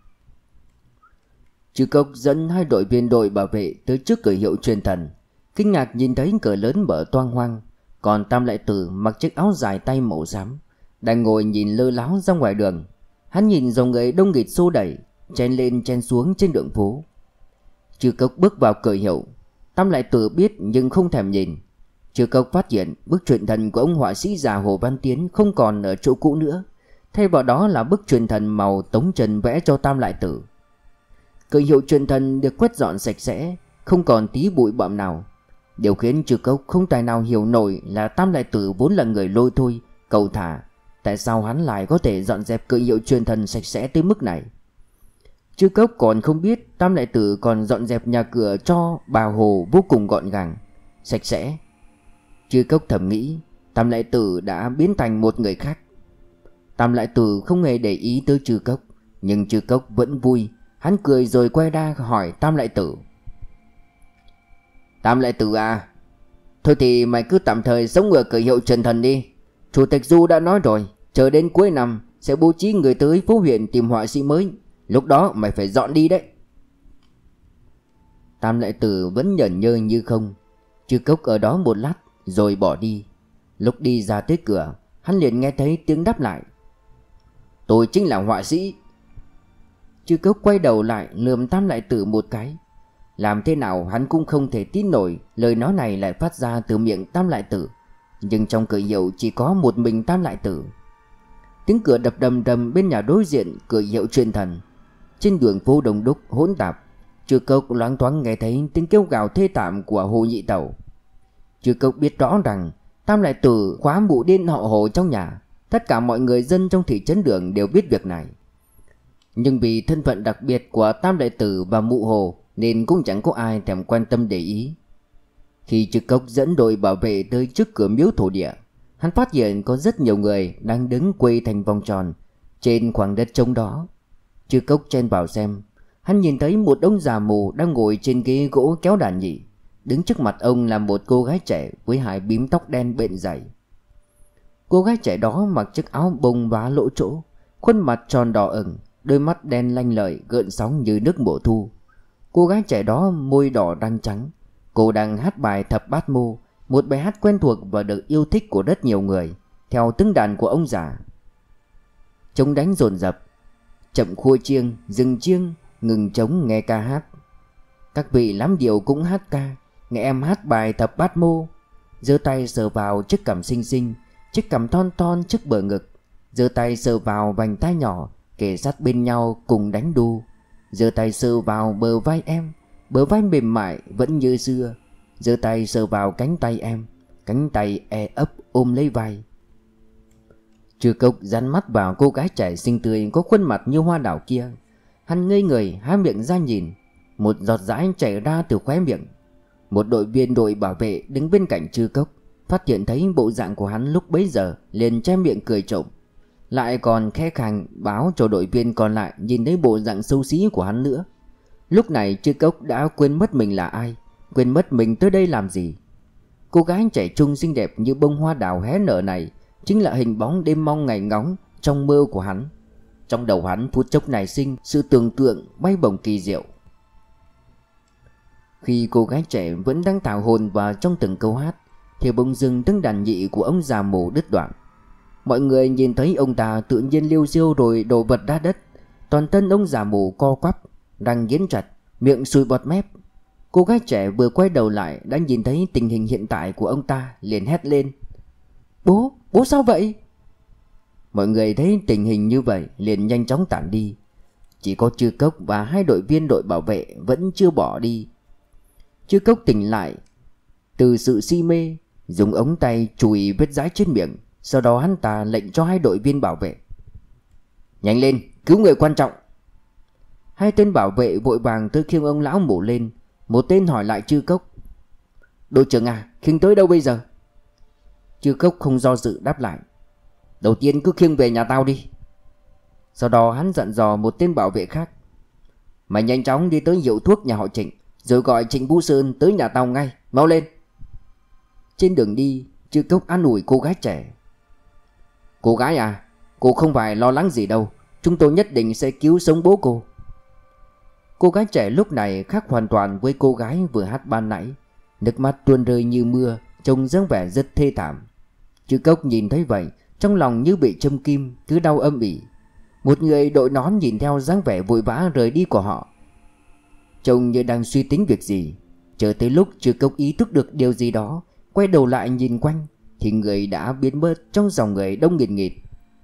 Chư Cốc dẫn hai đội viên đội bảo vệ tới trước cửa hiệu truyền thần, kinh ngạc nhìn thấy cửa lớn mở toang hoang, còn Tam Lại Tử mặc chiếc áo dài tay màu xám đang ngồi nhìn lơ láo ra ngoài đường. Hắn nhìn dòng người đông nghịt xô đẩy, chen lên chen xuống trên đường phố. Chư Cốc bước vào cửa hiệu. Tam Lại Tử biết nhưng không thèm nhìn. Chư Cốc phát hiện bức truyền thần của ông họa sĩ già Hồ Văn Tiến không còn ở chỗ cũ nữa, thay vào đó là bức truyền thần màu Tống Trần vẽ cho Tam Lại Tử. Cửa hiệu truyền thần được quét dọn sạch sẽ, không còn tí bụi bặm nào. Điều khiến Chư Cốc không tài nào hiểu nổi là Tam Lại Tử vốn là người lôi thôi, cầu thả, tại sao hắn lại có thể dọn dẹp cửa hiệu truyền thần sạch sẽ tới mức này. Chư Cốc còn không biết Tam Lại Tử còn dọn dẹp nhà cửa cho bà Hồ vô cùng gọn gàng, sạch sẽ. Chư Cốc thầm nghĩ Tam Lại Tử đã biến thành một người khác. Tam Lại Tử không hề để ý tới Chư Cốc, nhưng Chư Cốc vẫn vui. Hắn cười rồi quay ra hỏi Tam Lại Tử: Tam Lại Tử à, thôi thì mày cứ tạm thời sống ở cửa hiệu truyền thần đi. Chủ tịch Du đã nói rồi, chờ đến cuối năm sẽ bố trí người tới phố huyện tìm họa sĩ mới. Lúc đó mày phải dọn đi đấy. Tam Lại Tử vẫn nhởn nhơ như không. Chư Cốc ở đó một lát rồi bỏ đi. Lúc đi ra tới cửa, hắn liền nghe thấy tiếng đáp lại: Tôi chính là họa sĩ. Chư Cốc quay đầu lại lườm Tam Lại Tử một cái. Làm thế nào hắn cũng không thể tin nổi lời nói này lại phát ra từ miệng Tam Lại Tử. Nhưng trong cửa hiệu chỉ có một mình Tam Lại Tử. Tiếng cửa đập đầm đầm bên nhà đối diện cửa hiệu truyền thần. Trên đường phố đông đúc hỗn tạp, Chư Cốc loáng thoáng nghe thấy tiếng kêu gào thê thảm của Hồ Nhị Tẩu. Chư Cốc biết rõ rằng Tam Lại Tử khóa mụ điên họ Hồ trong nhà. Tất cả mọi người dân trong thị trấn Đường đều biết việc này. Nhưng vì thân phận đặc biệt của Tam Đại Tử và Mụ Hồ nên cũng chẳng có ai thèm quan tâm để ý. Khi Chư Cốc dẫn đội bảo vệ tới trước cửa miếu thổ địa, hắn phát hiện có rất nhiều người đang đứng quây thành vòng tròn trên khoảng đất trống đó. Chư Cốc chen vào xem, hắn nhìn thấy một ông già mù đang ngồi trên ghế gỗ kéo đàn nhị. Đứng trước mặt ông là một cô gái trẻ với hai bím tóc đen bện dày. Cô gái trẻ đó mặc chiếc áo bông vá lỗ chỗ, khuôn mặt tròn đỏ ửng, đôi mắt đen lanh lợi gợn sóng như nước mùa thu. Cô gái trẻ đó môi đỏ răng trắng. Cô đang hát bài Thập Bát Mô, một bài hát quen thuộc và được yêu thích của rất nhiều người, theo tiếng đàn của ông già. Trống đánh dồn dập, chậm khua chiêng, dừng chiêng, ngừng trống nghe ca hát. Các vị lắm điệu cũng hát ca, nghe em hát bài Thập Bát Mô. Giơ tay sờ vào chiếc cằm xinh xinh, chiếc cằm thon thon trước bờ ngực. Giơ tay sờ vào vành tai nhỏ, kề sát bên nhau cùng đánh đu. Giơ tay sờ vào bờ vai em, bờ vai mềm mại vẫn như xưa. Giơ tay sờ vào cánh tay em, cánh tay e ấp ôm lấy vai. Chư Cốc dán mắt vào cô gái trẻ xinh tươi có khuôn mặt như hoa đào kia. Hắn ngây người há miệng ra nhìn. Một giọt dãi chảy ra từ khóe miệng. Một đội viên đội bảo vệ đứng bên cạnh Chư Cốc phát hiện thấy bộ dạng của hắn lúc bấy giờ, liền che miệng cười trộm. Lại còn khẽ khàng báo cho đội viên còn lại nhìn thấy bộ dạng xấu xí của hắn nữa. Lúc này Chư Cốc đã quên mất mình là ai, quên mất mình tới đây làm gì. Cô gái trẻ trung xinh đẹp như bông hoa đào hé nở này chính là hình bóng đêm mong ngày ngóng trong mơ của hắn. Trong đầu hắn phút chốc nảy sinh sự tưởng tượng bay bổng kỳ diệu. Khi cô gái trẻ vẫn đang thảo hồn vào trong từng câu hát thì bỗng dưng tiếng đàn nhị của ông già mù đứt đoạn. Mọi người nhìn thấy ông ta tự nhiên liêu xiêu rồi đổ vật ra đất. Toàn thân ông già mù co quắp, răng nghiến chặt, miệng sùi bọt mép. Cô gái trẻ vừa quay đầu lại đã nhìn thấy tình hình hiện tại của ông ta, liền hét lên: Bố, bố sao vậy? Mọi người thấy tình hình như vậy liền nhanh chóng tản đi. Chỉ có Chư Cốc và hai đội viên đội bảo vệ vẫn chưa bỏ đi. Chư Cốc tỉnh lại từ sự si mê, dùng ống tay chùi vết dãi trên miệng. Sau đó hắn ta lệnh cho hai đội viên bảo vệ: Nhanh lên, cứu người quan trọng. Hai tên bảo vệ vội vàng tới khiêng ông lão mù lên. Một tên hỏi lại Chư Cốc: Đội trưởng à, khiêng tới đâu bây giờ? Chư Cốc không do dự đáp lại: Đầu tiên cứ khiêng về nhà tao đi. Sau đó hắn dặn dò một tên bảo vệ khác: Mày nhanh chóng đi tới hiệu thuốc nhà họ Trịnh, rồi gọi Trịnh Vũ Sơn tới nhà tao ngay, mau lên. Trên đường đi, Chư Cốc an ủi cô gái trẻ: Cô gái à, cô không phải lo lắng gì đâu, chúng tôi nhất định sẽ cứu sống bố cô. Cô gái trẻ lúc này khác hoàn toàn với cô gái vừa hát ban nãy. Nước mắt tuôn rơi như mưa, trông dáng vẻ rất thê thảm. Chư Cốc nhìn thấy vậy, trong lòng như bị châm kim, cứ đau âm ỉ. Một người đội nón nhìn theo dáng vẻ vội vã rời đi của họ, trông như đang suy tính việc gì. Chờ tới lúc Chư Cốc ý thức được điều gì đó, quay đầu lại nhìn quanh thì người đã biến mất trong dòng người đông nghịt nghịt.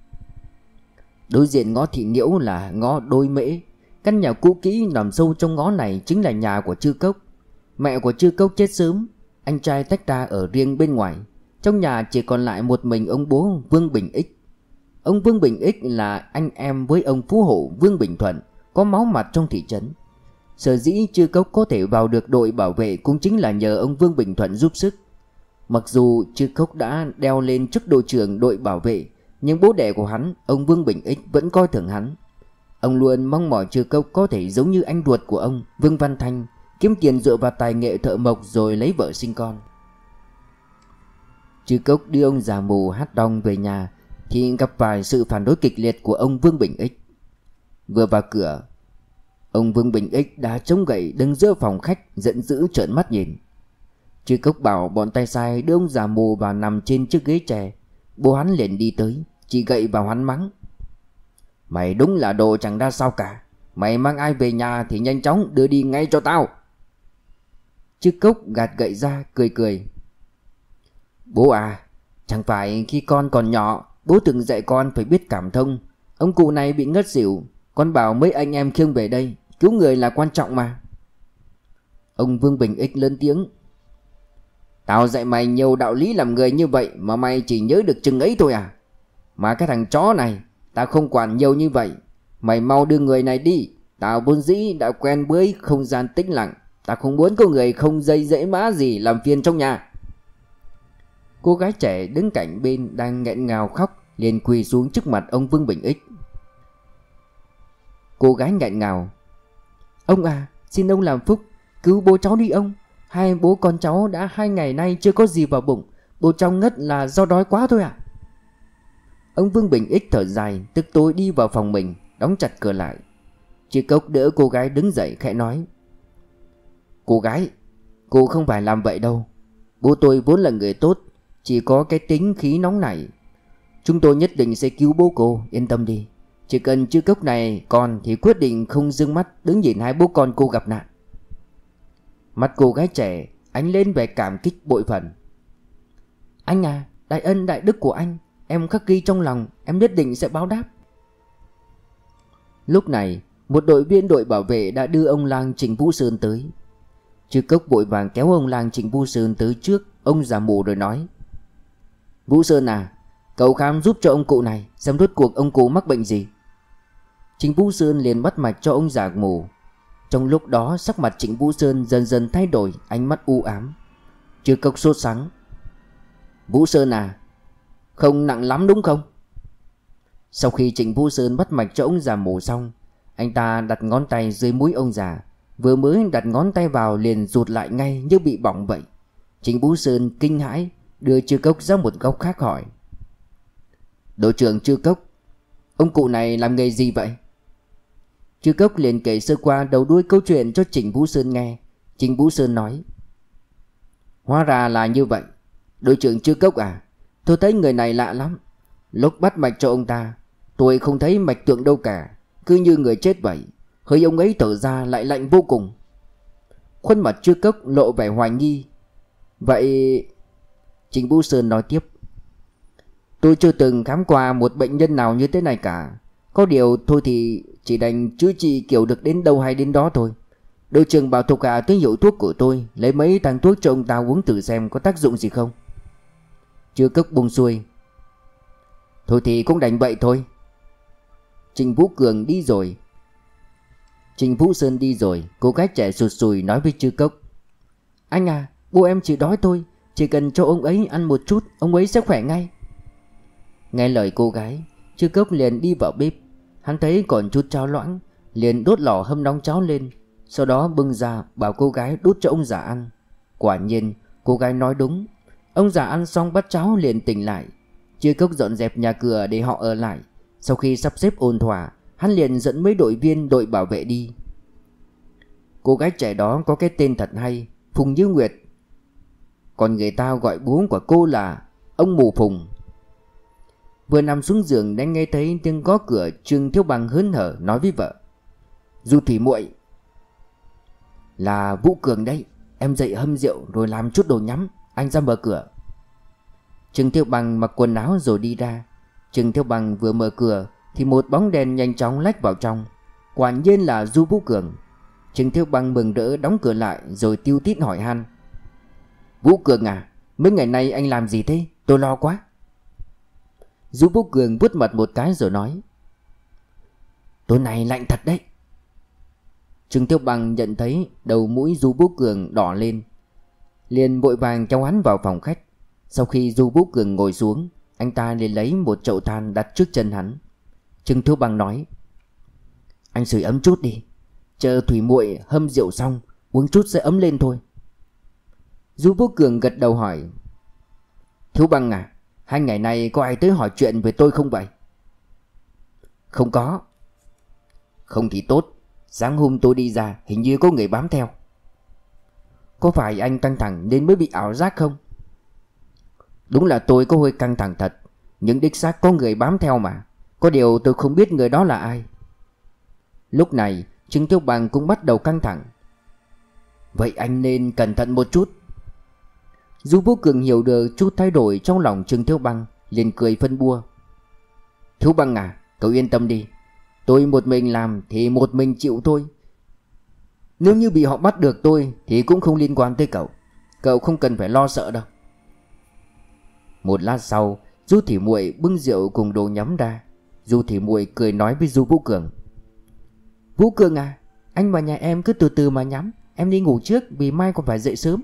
Đối diện ngõ Thị Nhiễu là ngõ Đôi Mễ. Căn nhà cũ kỹ nằm sâu trong ngõ này chính là nhà của Chư Cốc. Mẹ của Chư Cốc chết sớm, anh trai tách ra ở riêng bên ngoài. Trong nhà chỉ còn lại một mình ông bố Vương Bình Ích. Ông Vương Bình Ích là anh em với ông phú hộ Vương Bình Thuận, có máu mặt trong thị trấn. Sở dĩ Chư Cốc có thể vào được đội bảo vệ cũng chính là nhờ ông Vương Bình Thuận giúp sức. Mặc dù Chư Cốc đã đeo lên chức đội trưởng đội bảo vệ, nhưng bố đẻ của hắn, ông Vương Bình Ích vẫn coi thường hắn. Ông luôn mong mỏi Chư Cốc có thể giống như anh ruột của ông, Vương Văn Thanh, kiếm tiền dựa vào tài nghệ thợ mộc rồi lấy vợ sinh con. Chư Cốc đưa ông già mù hát đong về nhà thì gặp phải sự phản đối kịch liệt của ông Vương Bình Ích. Vừa vào cửa, ông Vương Bình Ích đã chống gậy đứng giữa phòng khách, giận dữ trợn mắt nhìn. Chư Cốc bảo bọn tay sai đưa ông già mù vào nằm trên chiếc ghế chè. Bố hắn liền đi tới, chỉ gậy vào hắn mắng: Mày đúng là đồ chẳng ra sao cả. Mày mang ai về nhà thì nhanh chóng đưa đi ngay cho tao. Chư Cốc gạt gậy ra cười cười: Bố à, chẳng phải khi con còn nhỏ bố từng dạy con phải biết cảm thông. Ông cụ này bị ngất xỉu, con bảo mấy anh em khiêng về đây, cứu người là quan trọng mà. Ông Vương Bình Ích lớn tiếng: Tao dạy mày nhiều đạo lý làm người như vậy mà mày chỉ nhớ được chừng ấy thôi à? Mà cái thằng chó này, tao không quản nhiều như vậy. Mày mau đưa người này đi. Tao vốn dĩ đã quen với không gian tĩnh lặng. Tao không muốn có người không dây dễ mã gì làm phiền trong nhà. Cô gái trẻ đứng cạnh bên đang nghẹn ngào khóc liền quỳ xuống trước mặt ông Vương Bình Ích. Cô gái nghẹn ngào: Ông à, xin ông làm phúc, cứu bố cháu đi ông. Hai bố con cháu đã hai ngày nay chưa có gì vào bụng. Bố cháu ngất là do đói quá thôi ạ. Ông Vương Bình Ích thở dài, tức tối đi vào phòng mình, đóng chặt cửa lại. Chị Cốc đỡ cô gái đứng dậy khẽ nói: Cô gái, cô không phải làm vậy đâu. Bố tôi vốn là người tốt, chỉ có cái tính khí nóng nảy. Chúng tôi nhất định sẽ cứu bố cô, yên tâm đi. Chỉ cần chữ Cốc này còn thì quyết định không dương mắt đứng nhìn hai bố con cô gặp nạn. Mắt cô gái trẻ ánh lên vẻ cảm kích bội phần. Anh à, đại ân đại đức của anh em khắc ghi trong lòng, em nhất định sẽ báo đáp. Lúc này một đội viên đội bảo vệ đã đưa ông lang Trịnh Vũ Sơn tới. Chư Cốc vội vàng kéo ông lang Trịnh Vũ Sơn tới trước ông già mù rồi nói: Vũ Sơn à, cậu khám giúp cho ông cụ này, xem rốt cuộc ông cụ mắc bệnh gì. Trịnh Vũ Sơn liền bắt mạch cho ông già mù. Trong lúc đó sắc mặt Trịnh Vũ Sơn dần dần thay đổi, ánh mắt u ám. Chư Cốc sốt sắng: Vũ Sơn à, không nặng lắm đúng không? Sau khi Trịnh Vũ Sơn bắt mạch cho ông già mù xong, anh ta đặt ngón tay dưới mũi ông già. Vừa mới đặt ngón tay vào liền rụt lại ngay như bị bỏng vậy. Trịnh Vũ Sơn kinh hãi, đưa Chư Cốc ra một góc khác hỏi: Đội trưởng Chư Cốc, ông cụ này làm nghề gì vậy? Chư Cốc liền kể sơ qua đầu đuôi câu chuyện cho Trịnh Vũ Sơn nghe. Trịnh Vũ Sơn nói: Hóa ra là như vậy. Đội trưởng Chư Cốc à, tôi thấy người này lạ lắm. Lúc bắt mạch cho ông ta, tôi không thấy mạch tượng đâu cả, cứ như người chết vậy. Hơi ông ấy thở ra lại lạnh vô cùng. Khuôn mặt Chư Cốc lộ vẻ hoài nghi. Vậy... Trịnh Vũ Sơn nói tiếp: Tôi chưa từng khám qua một bệnh nhân nào như thế này cả. Có điều thôi thì chỉ đành chữa trị kiểu được đến đâu hay đến đó thôi. Đội trưởng bảo thuộc hạ tới hiệu thuốc của tôi, lấy mấy thang thuốc cho ông ta uống thử xem có tác dụng gì không. Chư Cốc buông xuôi: Thôi thì cũng đành vậy thôi. Trịnh Vũ Cường đi rồi. Trịnh Vũ Sơn đi rồi, cô gái trẻ sụt sùi nói với Chư Cốc: Anh à, bố em chỉ đói thôi, chỉ cần cho ông ấy ăn một chút, ông ấy sẽ khỏe ngay. Nghe lời cô gái, Chư Cốc liền đi vào bếp. Hắn thấy còn chút cháo loãng, liền đốt lò hâm nóng cháo lên, sau đó bưng ra bảo cô gái đút cho ông già ăn. Quả nhiên cô gái nói đúng. Ông già ăn xong bát cháo liền tỉnh lại. Chư Cốc dọn dẹp nhà cửa để họ ở lại. Sau khi sắp xếp ổn thỏa, hắn liền dẫn mấy đội viên đội bảo vệ đi. Cô gái trẻ đó có cái tên thật hay, Phùng Như Nguyệt. Còn người ta gọi bố của cô là ông mù Phùng. Vừa nằm xuống giường đã nghe thấy tiếng gõ cửa. Trương Thiếu Bằng hớn hở nói với vợ: Du Thủy muội, là Vũ Cường đấy. Em dậy hâm rượu rồi làm chút đồ nhắm, anh ra mở cửa. Trương Thiếu Bằng mặc quần áo rồi đi ra. Trương Thiếu Bằng vừa mở cửa thì một bóng đèn nhanh chóng lách vào trong. Quả nhiên là Du Vũ Cường. Trương Thiếu Bằng mừng rỡ đóng cửa lại rồi tiêu tít hỏi han: Vũ Cường à, mấy ngày nay anh làm gì thế? Tôi lo quá. Du Vũ Cường vuốt mặt một cái rồi nói: Tối nay lạnh thật đấy. Trương Thiếu Bằng nhận thấy đầu mũi Du Vũ Cường đỏ lên, liền vội vàng kéo hắn vào phòng khách. Sau khi Du Vũ Cường ngồi xuống, anh ta liền lấy một chậu than đặt trước chân hắn. Trương Thiếu Bằng nói: Anh sưởi ấm chút đi, chờ Thủy muội hâm rượu xong uống chút sẽ ấm lên thôi. Du Vũ Cường gật đầu hỏi: Thiếu Bằng à, hai ngày nay có ai tới hỏi chuyện về tôi không vậy? Không có. Không thì tốt, sáng hôm tôi đi ra hình như có người bám theo. Có phải anh căng thẳng nên mới bị ảo giác không? Đúng là tôi có hơi căng thẳng thật, nhưng đích xác có người bám theo mà. Có điều tôi không biết người đó là ai. Lúc này Trương Thiếu Bằng cũng bắt đầu căng thẳng. Vậy anh nên cẩn thận một chút. Du Vũ Cường hiểu được chút thay đổi trong lòng Trương Thiếu Bằng, liền cười phân bua: Thiếu Bằng à, cậu yên tâm đi, tôi một mình làm thì một mình chịu thôi. Nếu như bị họ bắt được tôi thì cũng không liên quan tới cậu. Cậu không cần phải lo sợ đâu. Một lát sau, Du Thị Muội bưng rượu cùng đồ nhắm ra. Du Thị Muội cười nói với Du Vũ Cường: Vũ Cường à, anh vào nhà em cứ từ từ mà nhắm. Em đi ngủ trước vì mai còn phải dậy sớm.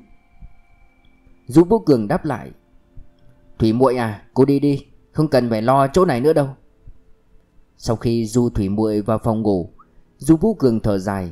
Du Vũ Cường đáp lại. Thủy muội à, cô đi đi, không cần phải lo chỗ này nữa đâu. Sau khi Du Thủy muội vào phòng ngủ, Du Vũ Cường thở dài.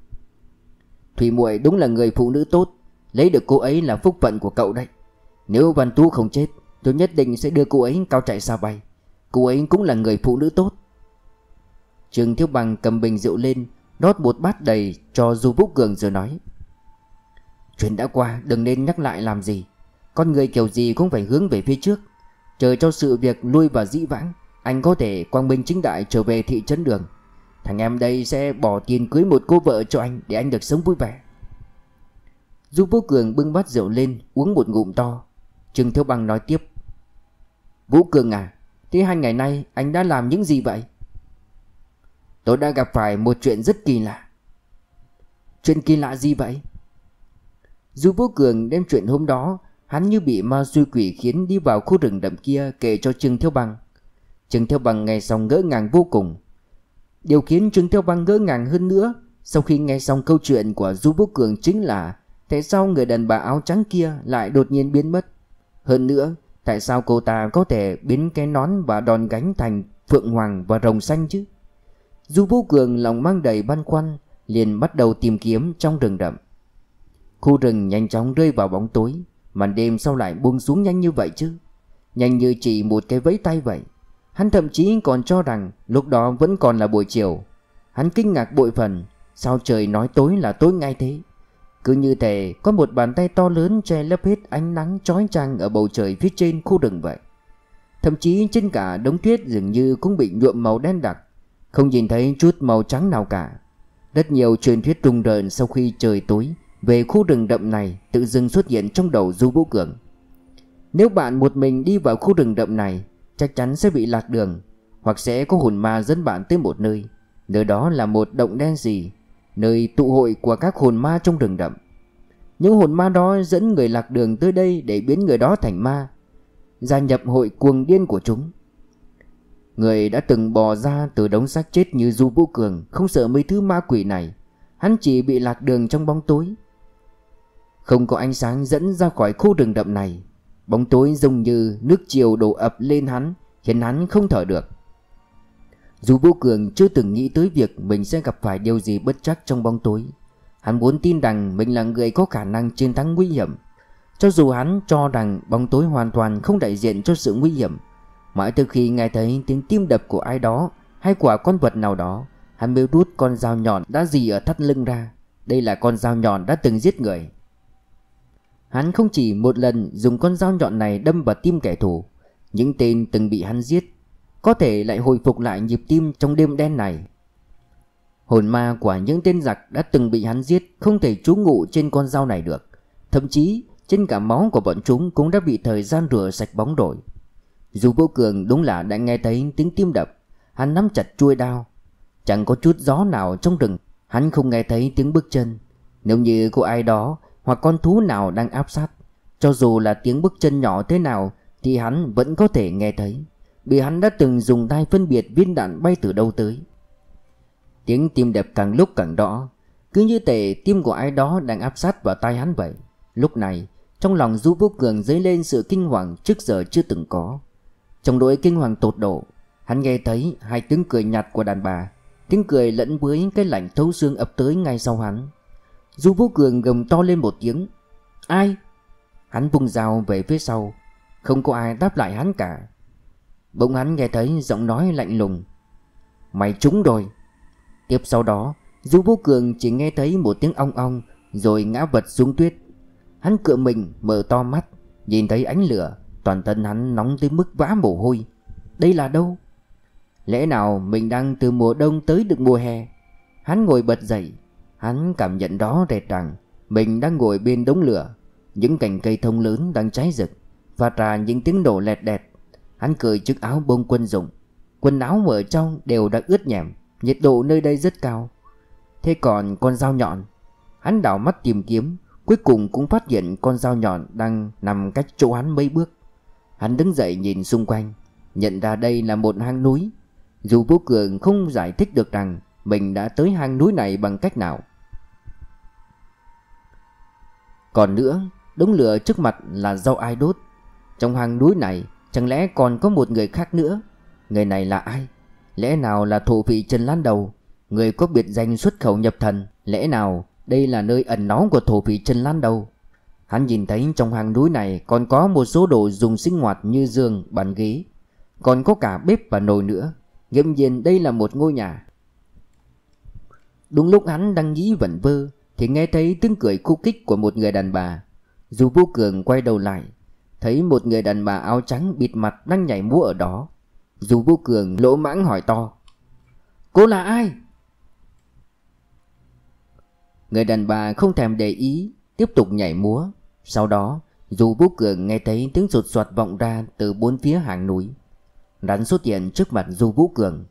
Thủy muội đúng là người phụ nữ tốt, lấy được cô ấy là phúc phận của cậu đấy. Nếu Văn Tú không chết, tôi nhất định sẽ đưa cô ấy cao chạy xa bay. Cô ấy cũng là người phụ nữ tốt. Trương Thiếu Bằng cầm bình rượu lên, rót một bát đầy cho Du Vũ Cường rồi nói. Chuyện đã qua đừng nên nhắc lại làm gì. Con người kiểu gì cũng phải hướng về phía trước. Chờ cho sự việc lui vào dĩ vãng, anh có thể quang minh chính đại trở về thị trấn Đường. Thằng em đây sẽ bỏ tiền cưới một cô vợ cho anh để anh được sống vui vẻ. Du Vũ Cường bưng bát rượu lên uống một ngụm to. Trương Thiếu Bằng nói tiếp. Vũ Cường à, thế hai ngày nay anh đã làm những gì vậy? Tôi đã gặp phải một chuyện rất kỳ lạ. Chuyện kỳ lạ gì vậy? Du Vũ Cường đem chuyện hôm đó hắn như bị ma xui quỷ khiến đi vào khu rừng đậm kia kể cho Trương Thiếu Bằng. Trương Thiếu Bằng nghe xong ngỡ ngàng vô cùng. Điều khiến Trương Thiếu Bằng ngỡ ngàng hơn nữa sau khi nghe xong câu chuyện của Du Vũ Cường chính là tại sao người đàn bà áo trắng kia lại đột nhiên biến mất. Hơn nữa, tại sao cô ta có thể biến cái nón và đòn gánh thành phượng hoàng và rồng xanh chứ? Du Vũ Cường lòng mang đầy băn khoăn, liền bắt đầu tìm kiếm trong rừng rậm. Khu rừng nhanh chóng rơi vào bóng tối. Màn đêm sao lại buông xuống nhanh như vậy chứ? Nhanh như chỉ một cái vẫy tay vậy. Hắn thậm chí còn cho rằng lúc đó vẫn còn là buổi chiều. Hắn kinh ngạc bội phần. Sao trời nói tối là tối ngay thế? Cứ như thể có một bàn tay to lớn che lấp hết ánh nắng chói chang ở bầu trời phía trên khu rừng vậy. Thậm chí trên cả đống tuyết dường như cũng bị nhuộm màu đen đặc, không nhìn thấy chút màu trắng nào cả. Rất nhiều truyền thuyết rùng rợn sau khi trời tối về khu rừng đậm này tự dưng xuất hiện trong đầu Du Vũ Cường. Nếu bạn một mình đi vào khu rừng đậm này, chắc chắn sẽ bị lạc đường, hoặc sẽ có hồn ma dẫn bạn tới một nơi. Nơi đó là một động đen sì, nơi tụ hội của các hồn ma trong rừng đậm. Những hồn ma đó dẫn người lạc đường tới đây để biến người đó thành ma, gia nhập hội cuồng điên của chúng. Người đã từng bò ra từ đống xác chết như Du Vũ Cường không sợ mấy thứ ma quỷ này. Hắn chỉ bị lạc đường trong bóng tối. Không có ánh sáng dẫn ra khỏi khu rừng đậm này. Bóng tối giống như nước chiều đổ ập lên hắn, khiến hắn không thở được. Du Vũ Cường chưa từng nghĩ tới việc mình sẽ gặp phải điều gì bất trắc trong bóng tối. Hắn muốn tin rằng mình là người có khả năng chiến thắng nguy hiểm. Cho dù hắn cho rằng bóng tối hoàn toàn không đại diện cho sự nguy hiểm, mãi từ khi nghe thấy tiếng tim đập của ai đó hay của con vật nào đó, hắn mới rút con dao nhọn đã rì ở thắt lưng ra. Đây là con dao nhọn đã từng giết người. Hắn không chỉ một lần dùng con dao nhọn này đâm vào tim kẻ thù. Những tên từng bị hắn giết có thể lại hồi phục lại nhịp tim trong đêm đen này. Hồn ma của những tên giặc đã từng bị hắn giết không thể trú ngụ trên con dao này được. Thậm chí trên cả máu của bọn chúng cũng đã bị thời gian rửa sạch bóng đổi. Du Vũ Cường đúng là đã nghe thấy tiếng tim đập. Hắn nắm chặt chuôi đao. Chẳng có chút gió nào trong rừng. Hắn không nghe thấy tiếng bước chân. Nếu như có ai đó hoặc con thú nào đang áp sát, cho dù là tiếng bước chân nhỏ thế nào thì hắn vẫn có thể nghe thấy, vì hắn đã từng dùng tai phân biệt viên đạn bay từ đâu tới. Tiếng tim đập càng lúc càng rõ, cứ như thể tim của ai đó đang áp sát vào tai hắn vậy. Lúc này trong lòng Du Vũ Cường dấy lên sự kinh hoàng trước giờ chưa từng có. Trong nỗi kinh hoàng tột độ, hắn nghe thấy hai tiếng cười nhạt của đàn bà, tiếng cười lẫn với cái lạnh thấu xương ập tới ngay sau hắn. Du Vũ Cường gầm to lên một tiếng. Ai? Hắn vung dao về phía sau. Không có ai đáp lại hắn cả. Bỗng hắn nghe thấy giọng nói lạnh lùng. Mày trúng rồi. Tiếp sau đó Du Vũ Cường chỉ nghe thấy một tiếng ong ong, rồi ngã vật xuống tuyết. Hắn cựa mình mở to mắt, nhìn thấy ánh lửa. Toàn thân hắn nóng tới mức vã mồ hôi. Đây là đâu? Lẽ nào mình đang từ mùa đông tới được mùa hè? Hắn ngồi bật dậy. Hắn cảm nhận đó rệt rằng mình đang ngồi bên đống lửa. Những cành cây thông lớn đang cháy rực, phát ra những tiếng nổ lẹt đẹt. Hắn cởi chiếc áo bông quân dụng. Quần áo ở trong đều đã ướt nhèm. Nhiệt độ nơi đây rất cao. Thế còn con dao nhọn? Hắn đảo mắt tìm kiếm, cuối cùng cũng phát hiện con dao nhọn đang nằm cách chỗ hắn mấy bước. Hắn đứng dậy nhìn xung quanh, nhận ra đây là một hang núi. Dù Vũ Cường không giải thích được rằng mình đã tới hang núi này bằng cách nào. Còn nữa, đống lửa trước mặt là do ai đốt? Trong hang núi này chẳng lẽ còn có một người khác nữa? Người này là ai? Lẽ nào là thổ phỉ Trần Lan Đầu, người có biệt danh xuất khẩu nhập thần? Lẽ nào đây là nơi ẩn náu của thổ phỉ Trần Lan Đầu? Hắn nhìn thấy trong hang núi này còn có một số đồ dùng sinh hoạt như giường, bàn ghế, còn có cả bếp và nồi nữa. Nghiễm nhiên đây là một ngôi nhà. Đúng lúc hắn đang nghĩ vẩn vơ thì nghe thấy tiếng cười khúc khích của một người đàn bà. Dù Vũ Cường quay đầu lại, thấy một người đàn bà áo trắng bịt mặt đang nhảy múa ở đó. Dù Vũ Cường lỗ mãng hỏi to: "Cô là ai?" Người đàn bà không thèm để ý, tiếp tục nhảy múa. Sau đó Dù Vũ Cường nghe thấy tiếng sột soạt vọng ra từ bốn phía hang núi. Rắn xuất hiện trước mặt Dù Vũ Cường.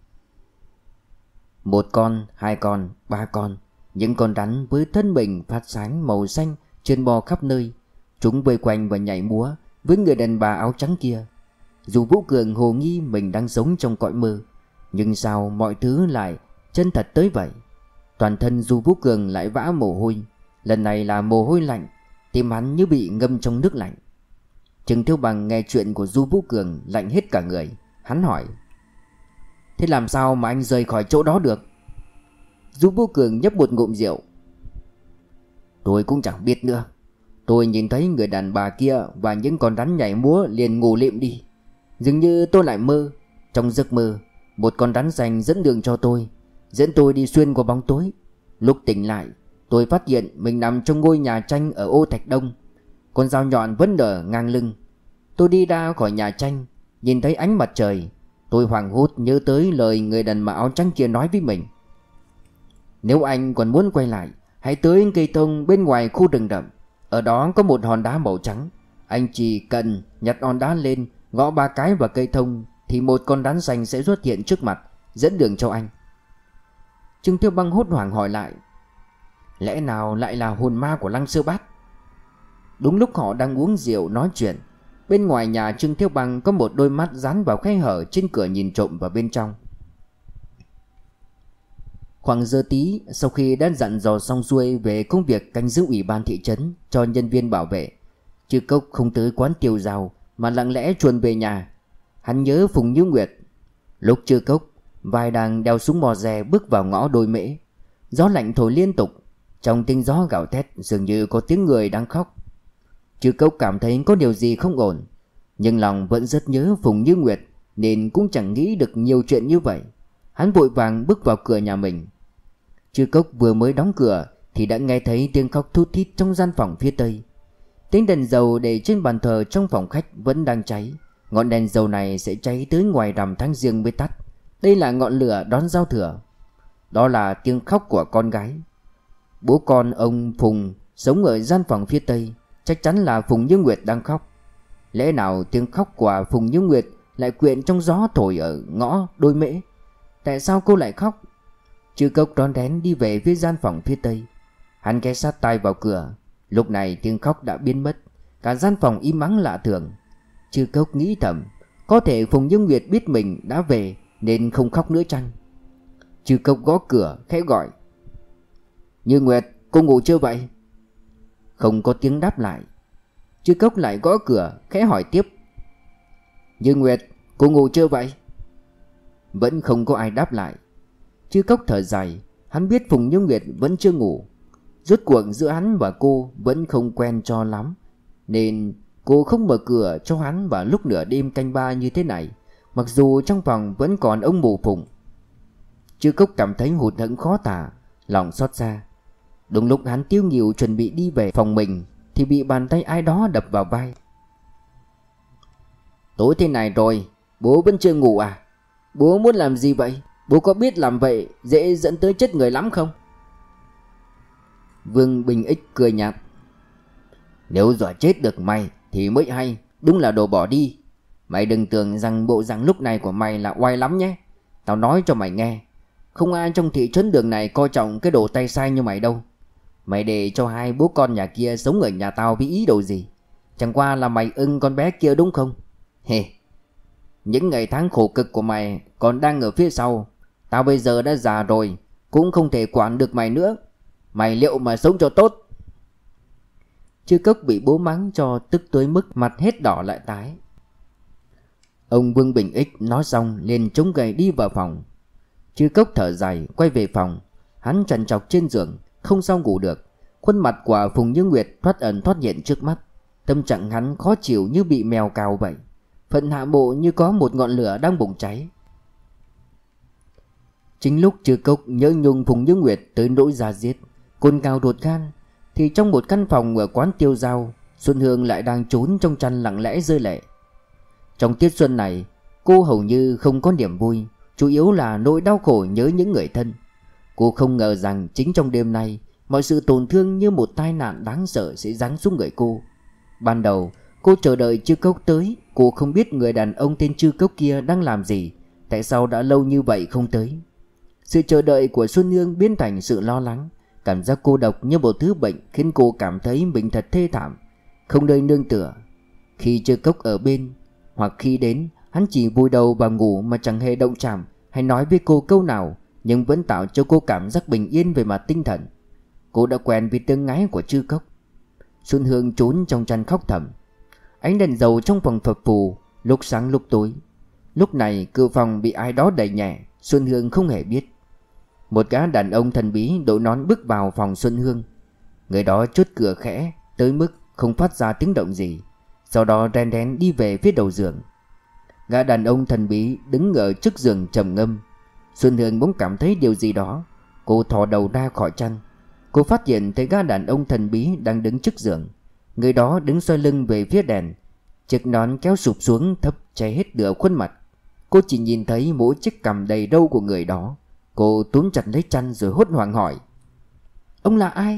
Một con, hai con, ba con. Những con rắn với thân mình phát sáng màu xanh trơn bò khắp nơi. Chúng vây quanh và nhảy múa với người đàn bà áo trắng kia. Dù Vũ Cường hồ nghi mình đang sống trong cõi mơ, nhưng sao mọi thứ lại chân thật tới vậy? Toàn thân Dù Vũ Cường lại vã mồ hôi. Lần này là mồ hôi lạnh, tim hắn như bị ngâm trong nước lạnh. Trừng Thiêu Bằng nghe chuyện của Du Vũ Cường lạnh hết cả người. Hắn hỏi: "Thế làm sao mà anh rời khỏi chỗ đó được?" Du Vũ Cường nhấp một ngụm rượu: "Tôi cũng chẳng biết nữa. Tôi nhìn thấy người đàn bà kia và những con rắn nhảy múa liền ngủ lịm đi. Dường như tôi lại mơ. Trong giấc mơ, một con rắn xanh dẫn đường cho tôi, dẫn tôi đi xuyên qua bóng tối. Lúc tỉnh lại, tôi phát hiện mình nằm trong ngôi nhà tranh ở ô Thạch Đông. Con dao nhọn vẫn đỡ ngang lưng. Tôi đi ra khỏi nhà tranh, nhìn thấy ánh mặt trời. Tôi hoảng hốt nhớ tới lời người đàn bà áo trắng kia nói với mình: Nếu anh còn muốn quay lại, hãy tới cây thông bên ngoài khu rừng rậm. Ở đó có một hòn đá màu trắng. Anh chỉ cần nhặt hòn đá lên, gõ ba cái vào cây thông, thì một con rắn xanh sẽ xuất hiện trước mặt, dẫn đường cho anh." Trương Tiêu Băng hốt hoảng hỏi lại: "Lẽ nào lại là hồn ma của Lăng Sơ Bát?" Đúng lúc họ đang uống rượu nói chuyện, bên ngoài nhà Trương Tiêu Băng có một đôi mắt dán vào khe hở trên cửa nhìn trộm vào bên trong. Khoảng giờ tí, sau khi đã dặn dò xong xuôi về công việc canh giữ ủy ban thị trấn cho nhân viên bảo vệ, Trư Cốc không tới quán Tiêu Dao mà lặng lẽ chuồn về nhà. Hắn nhớ Phùng Như Nguyệt. Lúc Trư Cốc vai đang đeo súng mò rè bước vào ngõ Đôi Mễ, gió lạnh thổi liên tục. Trong tiếng gió gào thét dường như có tiếng người đang khóc. Trư Cốc cảm thấy có điều gì không ổn, nhưng lòng vẫn rất nhớ Phùng Như Nguyệt nên cũng chẳng nghĩ được nhiều chuyện như vậy. Hắn vội vàng bước vào cửa nhà mình. Trư Cốc vừa mới đóng cửa thì đã nghe thấy tiếng khóc thút thít trong gian phòng phía tây. Tiếng đèn dầu để trên bàn thờ trong phòng khách vẫn đang cháy. Ngọn đèn dầu này sẽ cháy tới ngoài rằm tháng Giêng mới tắt. Đây là ngọn lửa đón giao thừa. Đó là tiếng khóc của con gái. Bố con ông Phùng sống ở gian phòng phía tây, chắc chắn là Phùng Như Nguyệt đang khóc. Lẽ nào tiếng khóc của Phùng Như Nguyệt lại quyện trong gió thổi ở ngõ Đôi Mễ? Tại sao cô lại khóc? Trư Cốc rón rén đi về phía gian phòng phía tây. Hắn ghé sát tai vào cửa. Lúc này tiếng khóc đã biến mất, cả gian phòng im ắng lạ thường. Trư Cốc nghĩ thầm, có thể Phùng Như Nguyệt biết mình đã về nên không khóc nữa chăng? Trư Cốc gõ cửa khẽ gọi: "Như Nguyệt, cô ngủ chưa vậy?" Không có tiếng đáp lại. Trư Cốc lại gõ cửa khẽ hỏi tiếp: "Như Nguyệt, cô ngủ chưa vậy?" Vẫn không có ai đáp lại. Trư Cốc thở dài. Hắn biết Phùng Như Nguyệt vẫn chưa ngủ. Rốt cuộc giữa hắn và cô vẫn không quen cho lắm, nên cô không mở cửa cho hắn vào lúc nửa đêm canh ba như thế này, mặc dù trong phòng vẫn còn ông mù Phùng. Trư Cốc cảm thấy hụt hẫng khó tả, lòng xót xa. Đúng lúc hắn tiêu nghỉu chuẩn bị đi về phòng mình thì bị bàn tay ai đó đập vào vai. "Tối thế này rồi, bố vẫn chưa ngủ à? Bố muốn làm gì vậy? Bố có biết làm vậy dễ dẫn tới chết người lắm không?" Vương Bình Ích cười nhạt: "Nếu dọa chết được mày thì mới hay, đúng là đồ bỏ đi. Mày đừng tưởng rằng bộ dạng lúc này của mày là oai lắm nhé. Tao nói cho mày nghe, không ai trong thị trấn đường này coi trọng cái đồ tay sai như mày đâu. Mày để cho hai bố con nhà kia sống ở nhà tao với ý đồ gì? Chẳng qua là mày ưng con bé kia đúng không? Hề, những ngày tháng khổ cực của mày còn đang ở phía sau. Tao bây giờ đã già rồi, cũng không thể quản được mày nữa. Mày liệu mà sống cho tốt. Chư Cốc bị bố mắng cho tức tới mức mặt hết đỏ lại tái. Ông Vương Bình Ích nói xong liền chống gậy đi vào phòng. Chư Cốc thở dài quay về phòng. Hắn trằn trọc trên giường, không sao ngủ được. Khuôn mặt của Phùng Như Nguyệt thoát ẩn thoát hiện trước mắt. Tâm trạng hắn khó chịu như bị mèo cào vậy. Phần hạ bộ như có một ngọn lửa đang bùng cháy. Chính lúc Chư Cốc nhớ nhung Phùng Như Nguyệt tới nỗi ra giết, cồn cào đột gan, thì trong một căn phòng ở quán Tiêu Dao, Xuân Hương lại đang trốn trong chăn lặng lẽ rơi lệ. Trong tiết xuân này, cô hầu như không có niềm vui, chủ yếu là nỗi đau khổ nhớ những người thân. Cô không ngờ rằng chính trong đêm nay, mọi sự tổn thương như một tai nạn đáng sợ sẽ giáng xuống người cô. Ban đầu, cô chờ đợi Chư Cốc tới, cô không biết người đàn ông tên Chư Cốc kia đang làm gì, tại sao đã lâu như vậy không tới. Sự chờ đợi của Xuân Hương biến thành sự lo lắng. Cảm giác cô độc như một thứ bệnh khiến cô cảm thấy mình thật thê thảm, không nơi nương tựa. Khi Chư Cốc ở bên, hoặc khi đến, hắn chỉ vùi đầu vào ngủ mà chẳng hề động chạm hay nói với cô câu nào, nhưng vẫn tạo cho cô cảm giác bình yên về mặt tinh thần. Cô đã quen với tiếng ngáy của Chư Cốc. Xuân Hương trốn trong chăn khóc thầm. Ánh đèn dầu trong phòng phập phù, lúc sáng lúc tối. Lúc này cửa phòng bị ai đó đẩy nhẹ, Xuân Hương không hề biết. Một gã đàn ông thần bí đội nón bước vào phòng Xuân Hương. Người đó chốt cửa khẽ tới mức không phát ra tiếng động gì, sau đó ren rén đi về phía đầu giường. Gã đàn ông thần bí đứng ở trước giường trầm ngâm. Xuân Hương bỗng cảm thấy điều gì đó. Cô thò đầu ra khỏi chăn. Cô phát hiện thấy gã đàn ông thần bí đang đứng trước giường. Người đó đứng xoay lưng về phía đèn, chiếc nón kéo sụp xuống thấp che hết nửa khuôn mặt. Cô chỉ nhìn thấy mỗi chiếc cằm đầy râu của người đó. Cô túm chặt lấy chăn rồi hốt hoảng hỏi: "Ông là ai?"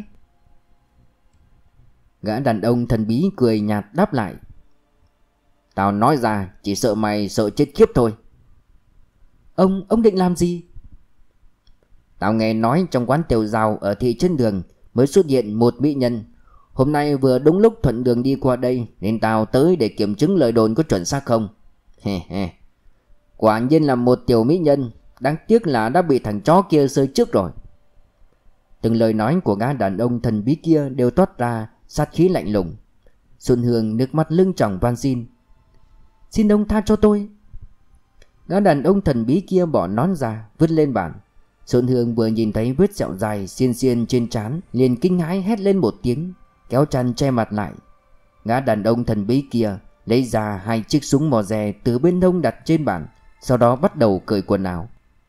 Gã đàn ông thần bí cười nhạt đáp lại: "Tao nói ra chỉ sợ mày sợ chết khiếp thôi." Ông, ông định làm gì?" "Tao nghe nói trong quán Tiêu Dao ở thị trấn Đường mới xuất hiện một mỹ nhân. Hôm nay vừa đúng lúc thuận đường đi qua đây, nên tao tới để kiểm chứng lời đồn có chuẩn xác không." He he. "Quả nhiên là một tiểu mỹ nhân, đáng tiếc là đã bị thằng chó kia sơi trước rồi." Từng lời nói của gã đàn ông thần bí kia đều toát ra sát khí lạnh lùng. Xuân Hương nước mắt lưng tròng van xin: "Xin ông tha cho tôi." Gã đàn ông thần bí kia bỏ nón ra vứt lên bàn. Xuân Hương vừa nhìn thấy vết sẹo dài xiên xiên trên trán liền kinh hãi hét lên một tiếng, kéo chăn che mặt lại. Gã đàn ông thần bí kia lấy ra hai chiếc súng mò rè từ bên hông đặt trên bàn, sau đó bắt đầu cởi quần áo.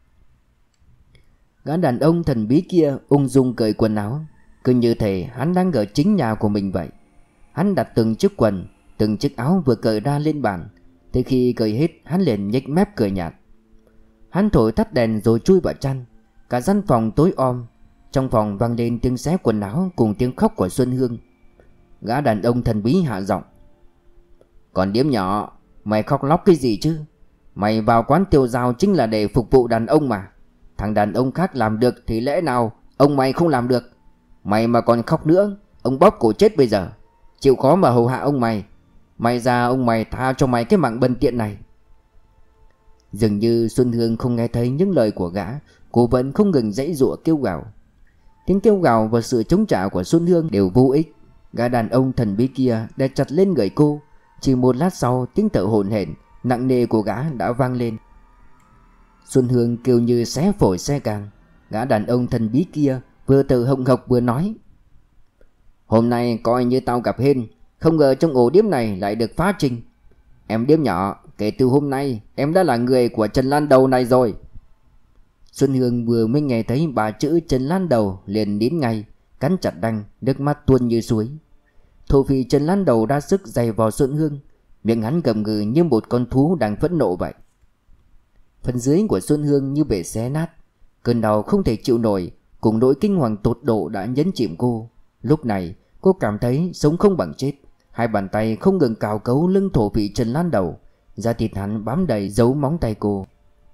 Gã đàn ông thần bí kia ung dung cởi quần áo, cứ như thể hắn đang ở chính nhà của mình vậy. Hắn đặt từng chiếc quần, từng chiếc áo vừa cởi ra lên bàn. Tới khi cởi hết, hắn liền nhếch mép cười nhạt. Hắn thổi tắt đèn rồi chui vào chăn. Cả căn phòng tối om. Trong phòng vang lên tiếng xé quần áo cùng tiếng khóc của Xuân Hương. Gã đàn ông thần bí hạ giọng: "Còn điếm nhỏ, mày khóc lóc cái gì chứ? Mày vào quán Tiêu Dao chính là để phục vụ đàn ông mà. Thằng đàn ông khác làm được thì lẽ nào ông mày không làm được? Mày mà còn khóc nữa, ông bóp cổ chết bây giờ. Chịu khó mà hầu hạ ông mày. May ra ông mày tha cho mày cái mạng bần tiện này." Dường như Xuân Hương không nghe thấy những lời của gã. Cô vẫn không ngừng giãy giụa kêu gào. Tiếng kêu gào và sự chống trả của Xuân Hương đều vô ích. Gã đàn ông thần bí kia đè chặt lên người cô. Chỉ một lát sau, tiếng thở hổn hển nặng nề của gã đã vang lên. Xuân Hương kêu như xé phổi xe càng. Gã đàn ông thần bí kia vừa thở hồng hộc vừa nói: "Hôm nay coi như tao gặp hên, không ngờ trong ổ điếm này lại được phá trình. Em điếm nhỏ, kể từ hôm nay em đã là người của Trần Lan Đầu này rồi." Xuân Hương vừa mới nghe thấy ba chữ Trần Lan Đầu liền nín ngay, cắn chặt răng, nước mắt tuôn như suối. Thổ phỉ Trần Lan Đầu ra sức giày vào Xuân Hương, miệng hắn gầm gừ như một con thú đang phẫn nộ vậy. Phần dưới của Xuân Hương như bị xé nát. Cơn đau không thể chịu nổi cùng nỗi kinh hoàng tột độ đã nhấn chìm cô. Lúc này cô cảm thấy sống không bằng chết. Hai bàn tay không ngừng cào cấu lưng thổ phỉ Trần Lan Đầu, da thịt hắn bám đầy dấu móng tay cô.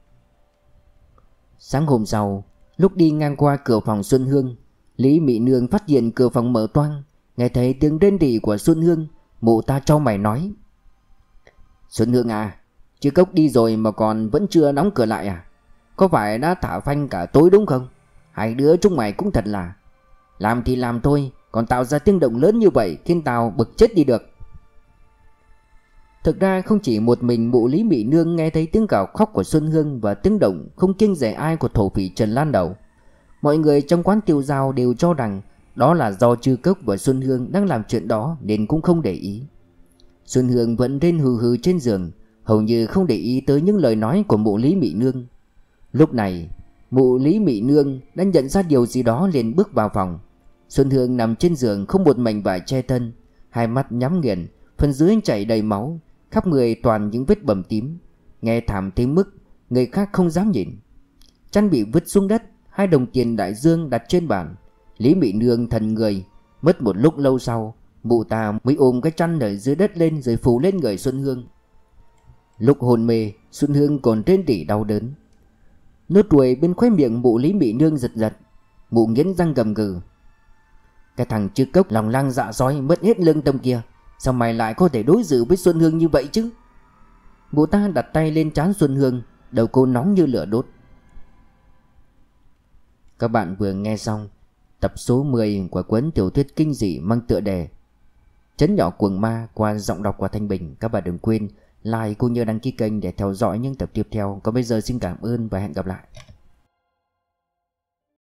Sáng hôm sau, lúc đi ngang qua cửa phòng Xuân Hương, Lý Mị Nương phát hiện cửa phòng mở toang. Nghe thấy tiếng rên rỉ của Xuân Hương, mụ ta chau mày nói: "Xuân Hương à, Chư Cốc đi rồi mà còn vẫn chưa đóng cửa lại à? có phải đã thả phanh cả tối đúng không? Hai đứa chúng mày cũng thật là. Làm thì làm thôi, còn tạo ra tiếng động lớn như vậy khiến tao bực chết đi được. Thực ra không chỉ một mình mụ Lý Mị Nương nghe thấy tiếng gào khóc của Xuân Hương và tiếng động không kiêng dè ai của thổ phỉ Trần Lan Đầu. Mọi người trong quán tiêu dao đều cho rằng đó là do Trư Cốc và Xuân Hương đang làm chuyện đó nên cũng không để ý. Xuân Hương vẫn rên hừ hừ trên giường, hầu như không để ý tới những lời nói của mụ Lý Mị Nương. Lúc này, mụ Lý Mị Nương đã nhận ra điều gì đó liền bước vào phòng. Xuân Hương nằm trên giường không một mảnh vải che thân, hai mắt nhắm nghiền, phần dưới chảy đầy máu, khắp người toàn những vết bầm tím, nghe thảm tới mức người khác không dám nhìn. Chăn bị vứt xuống đất, hai đồng tiền đại dương đặt trên bàn. Lý Mị Nương thần người, mất một lúc lâu sau, mụ ta mới ôm cái chăn ở dưới đất lên rồi phủ lên người Xuân Hương. Lúc hôn mê, Xuân Hương còn rên rỉ đau đớn. Nốt ruồi bên khóe miệng mụ Lý Mị Nương giật giật, mụ nghiến răng gầm gừ. Cái thằng Trư Cốc lòng lang dạ sói mất hết lương tâm kia, sao mày lại có thể đối xử với Xuân Hương như vậy chứ? Mụ ta đặt tay lên trán Xuân Hương, đầu cô nóng như lửa đốt. Các bạn vừa nghe xong tập số mười của cuốn tiểu thuyết kinh dị mang tựa đề Trấn Nhỏ Cuồng Ma qua giọng đọc của Thanh Bình. Các bạn đừng quên like cũng như đăng ký kênh để theo dõi những tập tiếp theo. Còn bây giờ xin cảm ơn và hẹn gặp lại.